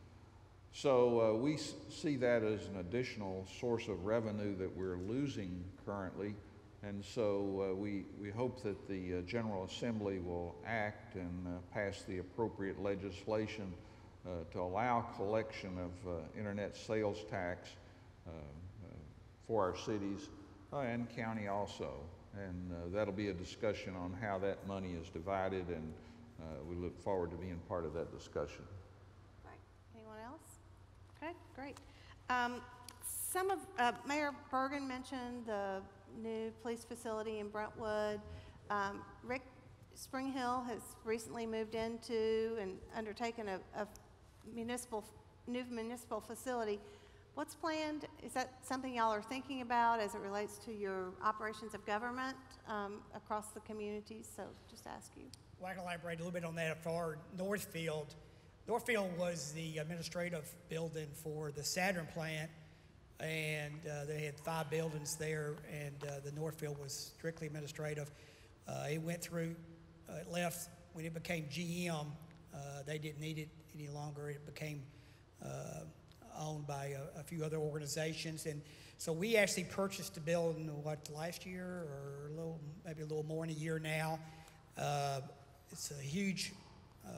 So uh, we s see that as an additional source of revenue that we're losing currently, and so uh, we, we hope that the uh, General Assembly will act and uh, pass the appropriate legislation uh, to allow collection of uh, internet sales tax uh, uh, for our cities uh, and county also. And uh, that'll be a discussion on how that money is divided, and uh, we look forward to being part of that discussion. Right. Anyone else? Okay, great. Um, some of, uh, Mayor Bergen mentioned the new police facility in Brentwood. Um, Rick Springhill has recently moved into and undertaken a, a municipal, new municipal facility. What's planned? Is that something y'all are thinking about as it relates to your operations of government um, across the communities? So just ask you. Well, I can elaborate a little bit on that. For Northfield, Northfield was the administrative building for the Saturn plant, and uh, they had five buildings there, and uh, the Northfield was strictly administrative. Uh, it went through, uh, it left when it became G M. Uh, they didn't need it any longer. It became uh, owned by a, a few other organizations, and so we actually purchased the building, what, last year, or a little, maybe a little more than a year now. Uh, it's a huge uh,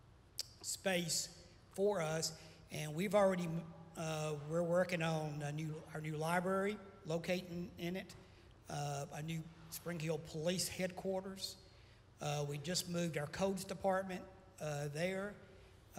space for us, and we've already, uh, we're working on a new, our new library, locating in it, uh, a new Spring Hill Police Headquarters. Uh, we just moved our codes department uh, there. Uh,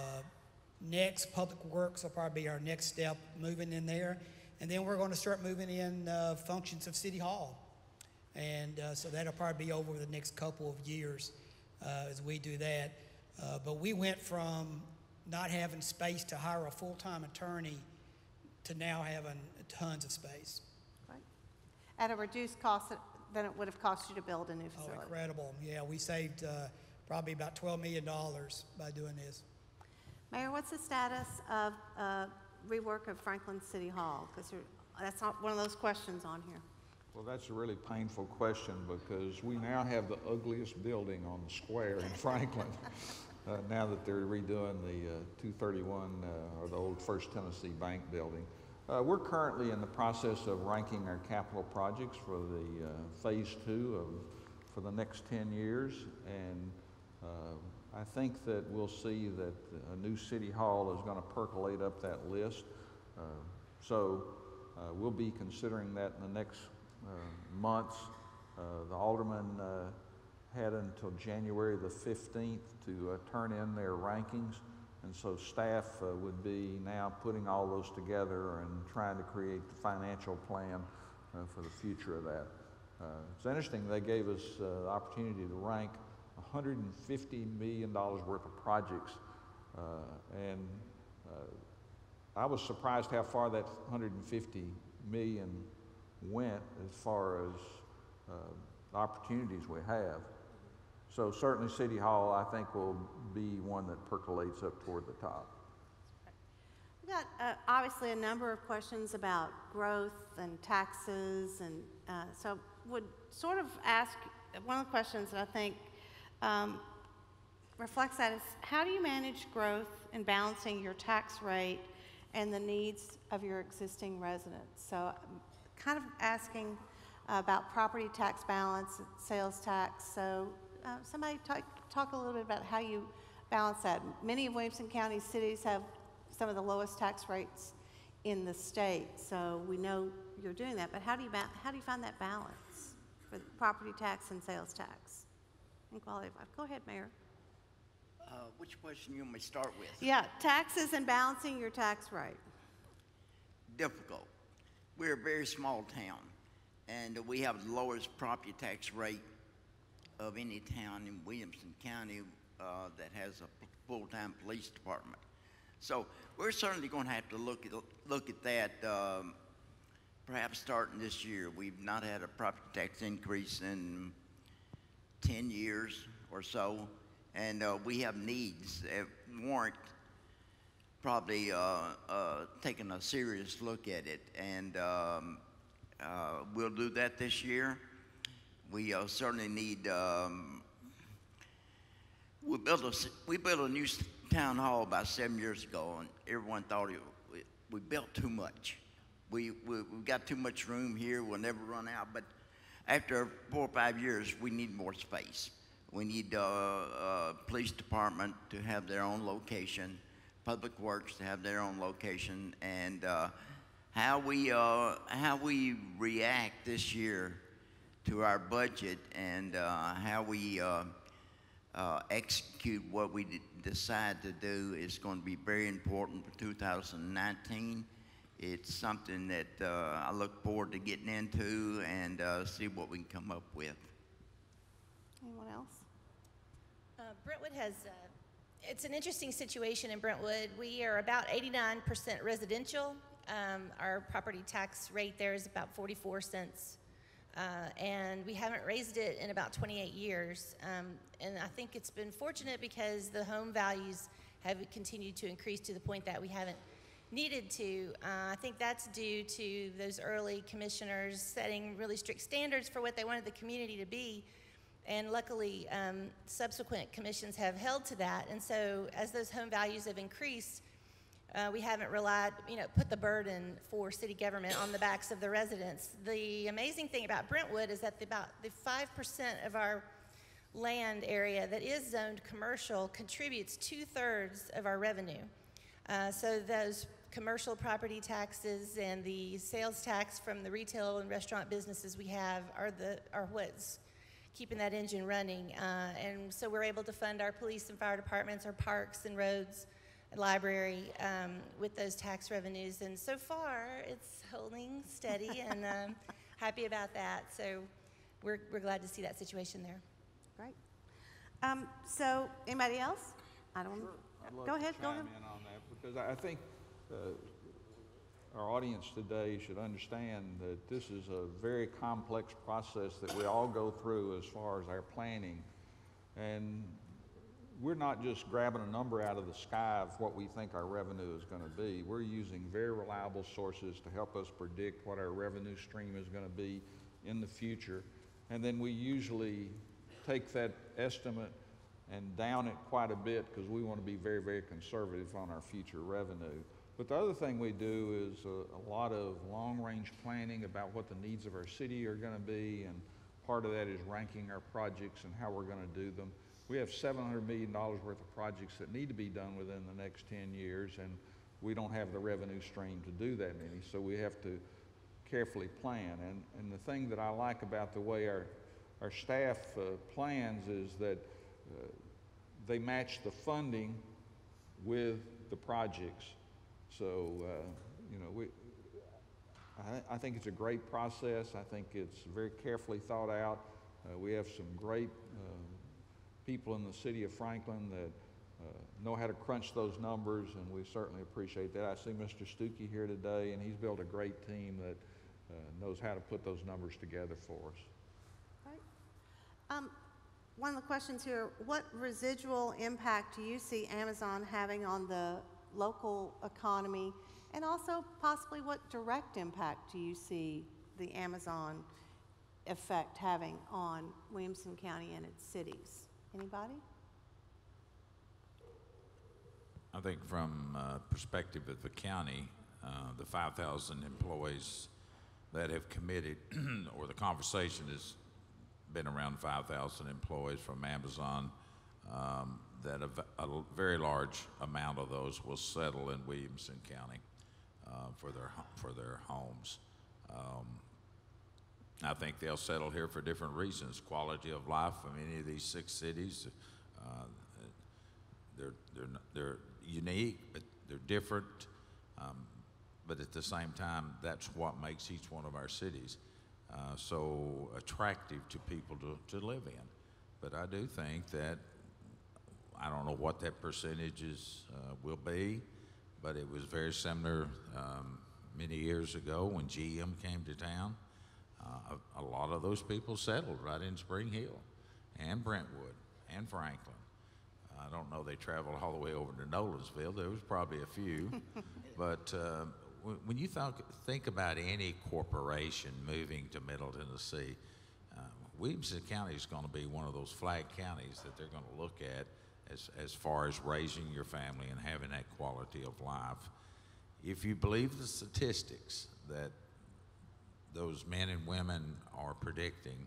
Next, Public Works will probably be our next step, moving in there. And then we're going to start moving in uh, functions of City Hall. And uh, so that'll probably be over the next couple of years uh, as we do that. Uh, but we went from not having space to hire a full-time attorney to now having tons of space. Right. At a reduced cost than it would have cost you to build a new facility. Oh, incredible. Yeah, we saved uh, probably about twelve million dollars by doing this. Mayor, what's the status of uh, rework of Franklin City Hall? Because that's not one of those questions on here. Well, that's a really painful question because we now have the ugliest building on the square in Franklin. uh, now that they're redoing the uh, two thirty-one uh, or the old First Tennessee Bank building. Uh, we're currently in the process of ranking our capital projects for the uh, phase two of for the next ten years, and uh, I think that we'll see that a new city hall is going to percolate up that list. Uh, so uh, we'll be considering that in the next uh, months. Uh, the aldermen uh, had until January the fifteenth to uh, turn in their rankings, and so staff uh, would be now putting all those together and trying to create the financial plan uh, for the future of that. Uh, it's interesting, they gave us uh, the opportunity to rank one hundred fifty million dollars worth of projects, uh, and uh, I was surprised how far that one hundred fifty million went as far as uh, opportunities we have. So certainly City Hall, I think, will be one that percolates up toward the top. We've got uh, obviously a number of questions about growth and taxes, and uh, so would sort of ask, one of the questions that I think um, reflects that is, how do you manage growth in balancing your tax rate and the needs of your existing residents? So I'm kind of asking about property tax balance, sales tax. So uh, somebody talk, talk a little bit about how you balance that. Many of Williamson County cities have some of the lowest tax rates in the state, so we know you're doing that, but how do you, how do you find that balance for property tax and sales tax and quality of life? Go ahead, Mayor. Uh, which question you want me to start with? Yeah, taxes and balancing your tax rate. Difficult. We're a very small town, and we have the lowest property tax rate of any town in Williamson County uh, that has a full-time police department. So we're certainly going to have to look at look at that. Um, perhaps starting this year, we've not had a property tax increase in ten years or so, and uh, we have needs that warrant probably uh, uh, taking a serious look at it, and um, uh, we'll do that this year. We uh, certainly need. Um, we built a we built a new town hall about seven years ago, and everyone thought it, we, we built too much. We, we we've got too much room here. We'll never run out. But after four or five years, we need more space. We need uh, uh, police department to have their own location, public works to have their own location, and uh, how we uh, how we react this year to our budget, and uh, how we uh, uh, execute what we d decide to do is going to be very important for two thousand nineteen. It's something that uh, I look forward to getting into and uh, see what we can come up with. Anyone else? Uh, Brentwood has, uh, it's an interesting situation in Brentwood. We are about eighty-nine percent residential. Um, our property tax rate there is about forty-four cents. Uh, and we haven't raised it in about twenty-eight years. Um, and I think it's been fortunate because the home values have continued to increase to the point that we haven't needed to. Uh, I think that's due to those early commissioners setting really strict standards for what they wanted the community to be. And luckily, um, subsequent commissions have held to that. And so as those home values have increased, Uh, we haven't relied, you know, put the burden for city government on the backs of the residents. The amazing thing about Brentwood is that the, about the five percent of our land area that is zoned commercial contributes two-thirds of our revenue. Uh, so those commercial property taxes and the sales tax from the retail and restaurant businesses we have are, the, are what's keeping that engine running. Uh, and so we're able to fund our police and fire departments, our parks and roads, library um, with those tax revenues, and so far it's holding steady, and um, happy about that. So we're, we're glad to see that situation there. Great. Um, so anybody else? I don't know. Sure. Go ahead, go ahead. In on that, because I think uh, our audience today should understand that this is a very complex process that we all go through as far as our planning, and we're not just grabbing a number out of the sky of what we think our revenue is going to be. We're using very reliable sources to help us predict what our revenue stream is going to be in the future. And then we usually take that estimate and down it quite a bit because we want to be very, very conservative on our future revenue. But the other thing we do is a, a lot of long-range planning about what the needs of our city are going to be, and part of that is ranking our projects and how we're going to do them. We have seven hundred million dollars worth of projects that need to be done within the next ten years, and we don't have the revenue stream to do that many, so we have to carefully plan. And, and the thing that I like about the way our, our staff uh, plans is that uh, they match the funding with the projects. So, uh, you know, we, I, I think it's a great process. I think it's very carefully thought out. Uh, we have some great uh, people in the city of Franklin that uh, know how to crunch those numbers, and we certainly appreciate that. I see Mister Stuckey here today, and he's built a great team that uh, knows how to put those numbers together for us. Right. Um, one of the questions here, what residual impact do you see Amazon having on the local economy, and also possibly what direct impact do you see the Amazon effect having on Williamson County and its cities? Anybody? I think from uh, perspective of the county, uh, the five thousand employees that have committed, or the conversation has been around five thousand employees from Amazon, um, that a, a very large amount of those will settle in Williamson County uh, for their for their homes. Um, I think they'll settle here for different reasons. Quality of life in any of these six cities, uh, they're they're they're unique, but they're different. Um, but at the same time, that's what makes each one of our cities uh, so attractive to people to, to live in. But I do think that, I don't know what that percentage is, uh, will be, but it was very similar um, many years ago when G M came to town. Uh, a, a lot of those people settled right in Spring Hill and Brentwood and Franklin. I don't know they traveled all the way over to Nolensville. There was probably a few. But uh, w when you th think about any corporation moving to Middle Tennessee, uh, Williamson County is going to be one of those flag counties that they're going to look at as, as far as raising your family and having that quality of life. If you believe the statistics that those men and women are predicting,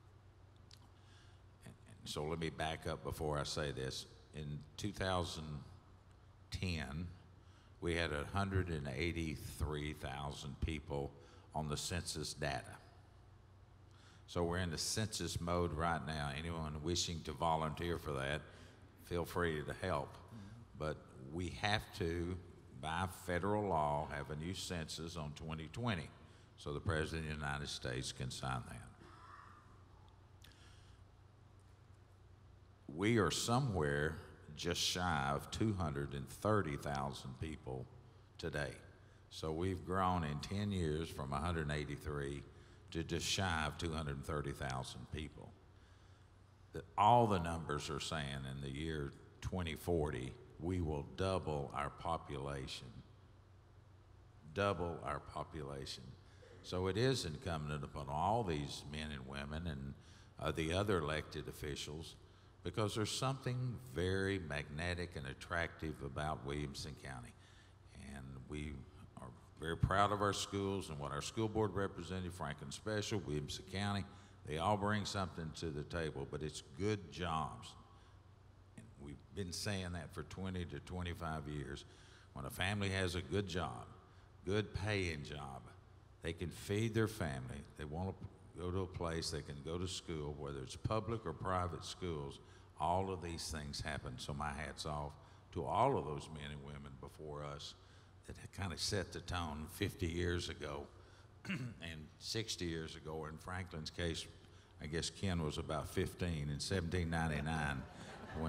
and, and so let me back up before I say this. In two thousand ten, we had one hundred eighty-three thousand people on the census data. So we're in the census mode right now. Anyone wishing to volunteer for that, feel free to help. But we have to, by federal law, have a new census on twenty twenty, so the President of the United States can sign that. We are somewhere just shy of two hundred thirty thousand people today. So we've grown in ten years from one hundred eighty-three to just shy of two hundred thirty thousand people. The, all the numbers are saying in the year twenty forty, we will double our population. Double our population. So it is incumbent upon all these men and women and uh, the other elected officials, because there's something very magnetic and attractive about Williamson County. And we are very proud of our schools and what our school board representative, Franklin Special, Williamson County, they all bring something to the table, but it's good jobs. And we've been saying that for twenty to twenty-five years. When a family has a good job, good paying job, they can feed their family. They want to go to a place they can go to school, whether it's public or private schools. All of these things happen, so my hat's off to all of those men and women before us that kind of set the tone fifty years ago and sixty years ago, or in Franklin's case, I guess Ken was about fifteen in seventeen ninety-nine when,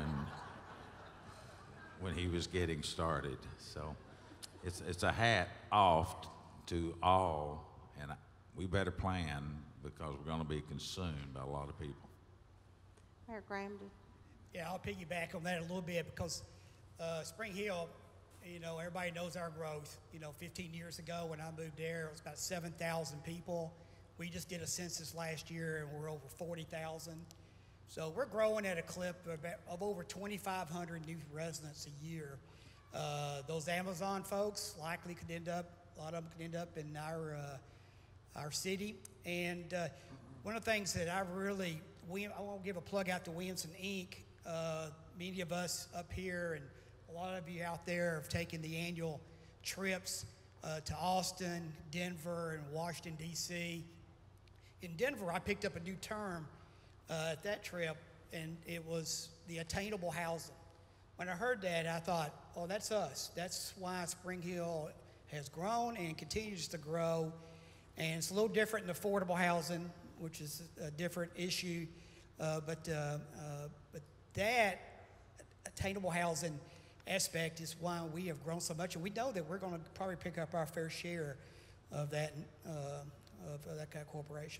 when he was getting started. So it's, it's a hat off to all, and we better plan because we're going to be consumed by a lot of people. Mayor Graham, did Yeah, I'll piggyback on that a little bit because uh, Spring Hill, you know, everybody knows our growth. You know, fifteen years ago when I moved there, it was about seven thousand people. We just did a census last year and we're over forty thousand. So we're growing at a clip of, about, of over twenty-five hundred new residents a year. Uh, those Amazon folks likely could end up, a lot of them could end up in our, uh, our city. And uh, one of the things that I really, we, I want to give a plug out to Williamson Incorporated. Uh, many of us up here and a lot of you out there have taken the annual trips uh, to Austin, Denver, and Washington, D C In Denver, I picked up a new term uh, at that trip, and it was the attainable housing. When I heard that, I thought, oh, that's us. That's why Spring Hill has grown and continues to grow. And it's a little different in affordable housing, which is a different issue. Uh, but, uh, uh, but that attainable housing aspect is why we have grown so much. And we know that we're going to probably pick up our fair share of that, uh, of that kind of corporation.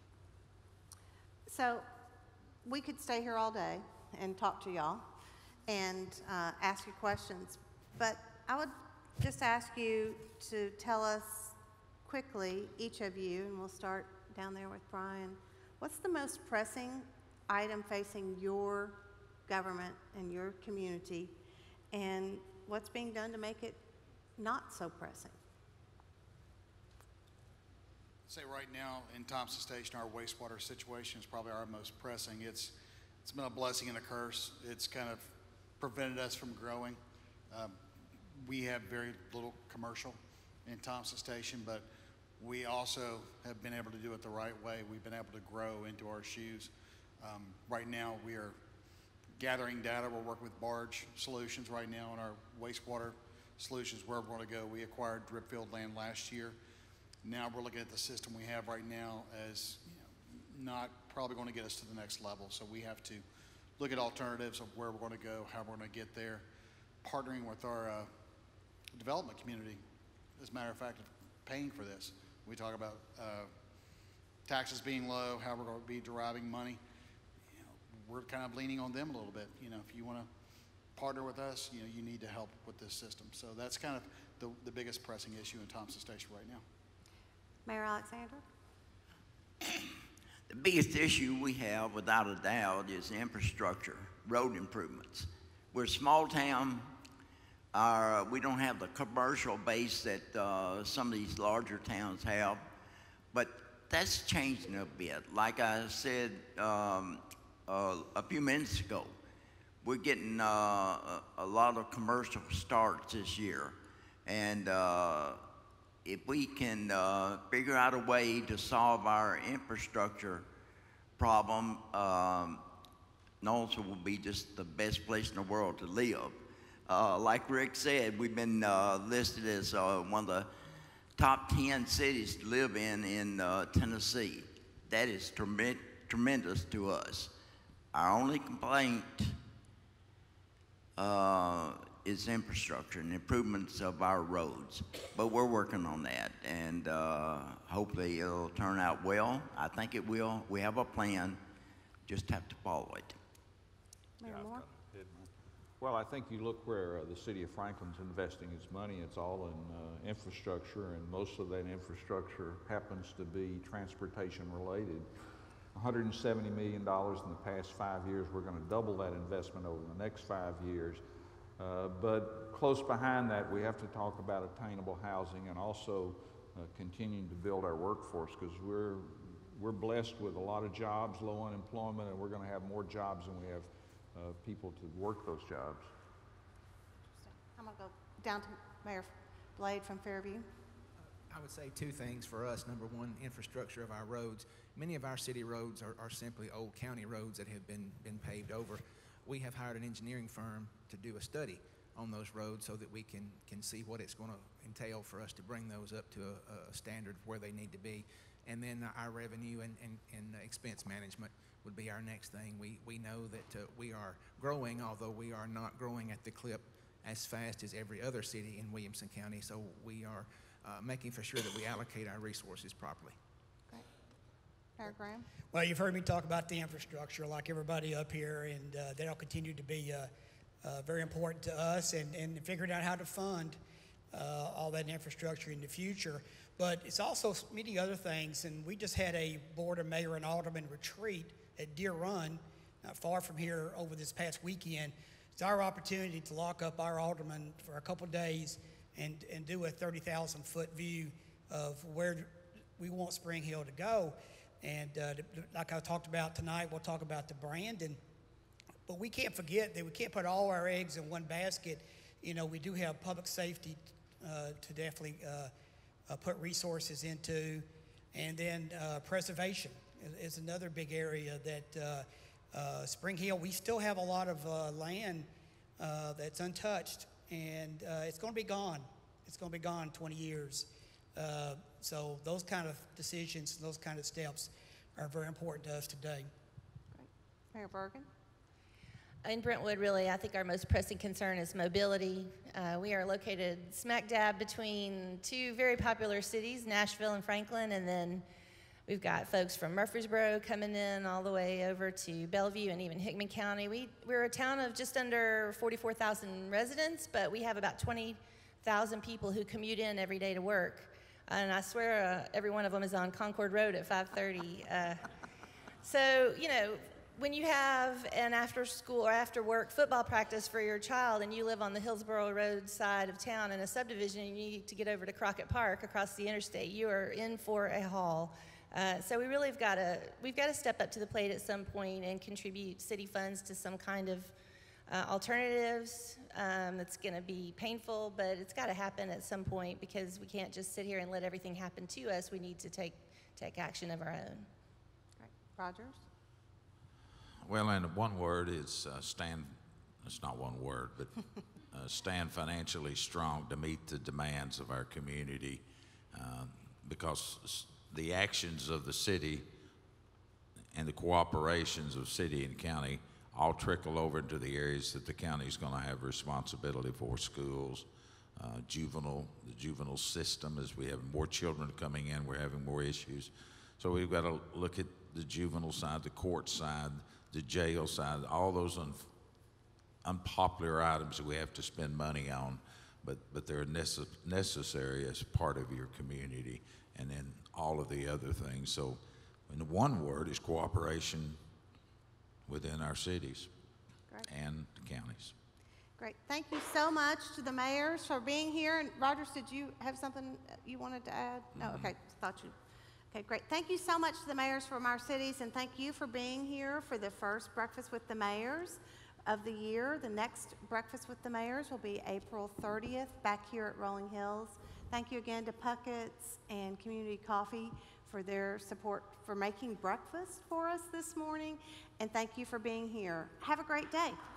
So we could stay here all day and talk to y'all and uh, ask you questions, but I would just ask you to tell us quickly, each of you, and we'll start down there with Brian, what's the most pressing item facing your government and your community, and what's being done to make it not so pressing? Say right now in Thompson Station, our wastewater situation is probably our most pressing. It's it's been a blessing and a curse. It's kind of prevented us from growing. Um, we have very little commercial in Thompson Station, but we also have been able to do it the right way. We've been able to grow into our shoes. Um, right now, we are gathering data. We're working with Barge Solutions right now on our wastewater solutions, where we're going to go. We acquired drip field land last year. Now we're looking at the system we have right now as, you know, not probably going to get us to the next level. So we have to look at alternatives of where we're going to go, how we're going to get there, partnering with our uh, development community. As a matter of fact, of paying for this. We talk about uh, taxes being low, how we're going to be deriving money. You know, we're kind of leaning on them a little bit. You know, if you want to partner with us, you know, you need to help with this system. So that's kind of the, the biggest pressing issue in Thompson Station right now. Mayor Alexander? The biggest issue we have, without a doubt, is infrastructure, road improvements. We're a small town. Our, we don't have the commercial base that uh, some of these larger towns have, but that's changing a bit. Like I said um, uh, a few minutes ago, we're getting uh, a, a lot of commercial starts this year, and uh, if we can uh, figure out a way to solve our infrastructure problem, um, Knowlesville will be just the best place in the world to live. Uh, like Rick said, we've been uh, listed as uh, one of the top ten cities to live in in uh, Tennessee. That is trem tremendous to us. Our only complaint uh, is infrastructure and improvements of our roads. But we're working on that, and uh, hopefully it'll turn out well. I think it will. We have a plan, just have to follow it. Mayor Moore? Well, I think you look where uh, the city of Franklin's investing its money. It's all in uh, infrastructure, and most of that infrastructure happens to be transportation related. one hundred seventy million dollars in the past five years. We're going to double that investment over the next five years. Uh, but close behind that, we have to talk about attainable housing and also uh, continuing to build our workforce, because we're, we're blessed with a lot of jobs, low unemployment, and we're going to have more jobs than we have uh, people to work those jobs. I'm going to go down to Mayor Blade from Fairview. I would say two things for us. Number one, infrastructure of our roads. Many of our city roads are, are simply old county roads that have been, been paved over. We have hired an engineering firm to do a study on those roads so that we can, can see what it's going to entail for us to bring those up to a, a standard where they need to be. And then our revenue and, and, and expense management would be our next thing. We, we know that uh, we are growing, although we are not growing at the clip as fast as every other city in Williamson County, so we are uh, making for sure that we allocate our resources properly. Great. Mayor Graham? Well, you've heard me talk about the infrastructure like everybody up here, and uh, that'll continue to be uh, uh, very important to us, and, and figuring out how to fund uh, all that infrastructure in the future. But it's also many other things, and we just had a Board of Mayor and Alderman retreat at Deer Run, not far from here, over this past weekend. It's our opportunity to lock up our aldermen for a couple days and, and do a thirty thousand foot view of where we want Spring Hill to go. And uh, like I talked about tonight, we'll talk about the Brandon. But we can't forget that we can't put all our eggs in one basket. You know, we do have public safety uh, to definitely uh, uh, put resources into. And then uh, preservation is, is another big area that uh, uh, Spring Hill, we still have a lot of uh, land uh, that's untouched. And uh, it's going to be gone. It's going to be gone in twenty years. Uh, so those kind of decisions, those kind of steps are very important to us today. Great. Mayor Bergen? In Brentwood, really, I think our most pressing concern is mobility. Uh, we are located smack dab between two very popular cities, Nashville and Franklin, and then we've got folks from Murfreesboro coming in all the way over to Bellevue and even Hickman County. We, we're a town of just under forty-four thousand residents, but we have about twenty thousand people who commute in every day to work. And I swear uh, every one of them is on Concord Road at five thirty. Uh, so, you know, when you have an after school or after work football practice for your child and you live on the Hillsborough Road side of town in a subdivision and you need to get over to Crockett Park across the interstate, you are in for a haul. Uh, so we really have got to, we've got to step up to the plate at some point and contribute city funds to some kind of uh, alternatives. Um, that's going to be painful, but it's got to happen at some point because we can't just sit here and let everything happen to us. We need to take, take action of our own. Right. Rogers? Well, in one word, it's uh, stand, it's not one word, but uh, stand financially strong to meet the demands of our community uh, because the actions of the city and the cooperations of city and county all trickle over into the areas that the county is going to have responsibility for: schools, uh, juvenile, the juvenile system. As we have more children coming in, we're having more issues. So we've got to look at the juvenile side, the court side, the jail side, all those un unpopular items that we have to spend money on, but, but they're necess necessary as part of your community, and then all of the other things. So in the one word is cooperation within our cities Great. and counties. Great. Thank you so much to the mayors for being here. And Rogers, did you have something you wanted to add? No, Mm-hmm. okay. Thought you. Okay, great. Thank you so much to the mayors from our cities, and thank you for being here for the first Breakfast with the Mayors of the year. The next Breakfast with the Mayors will be April thirtieth back here at Rolling Hills. Thank you again to Puckett's and Community Coffee for their support for making breakfast for us this morning, and thank you for being here. Have a great day.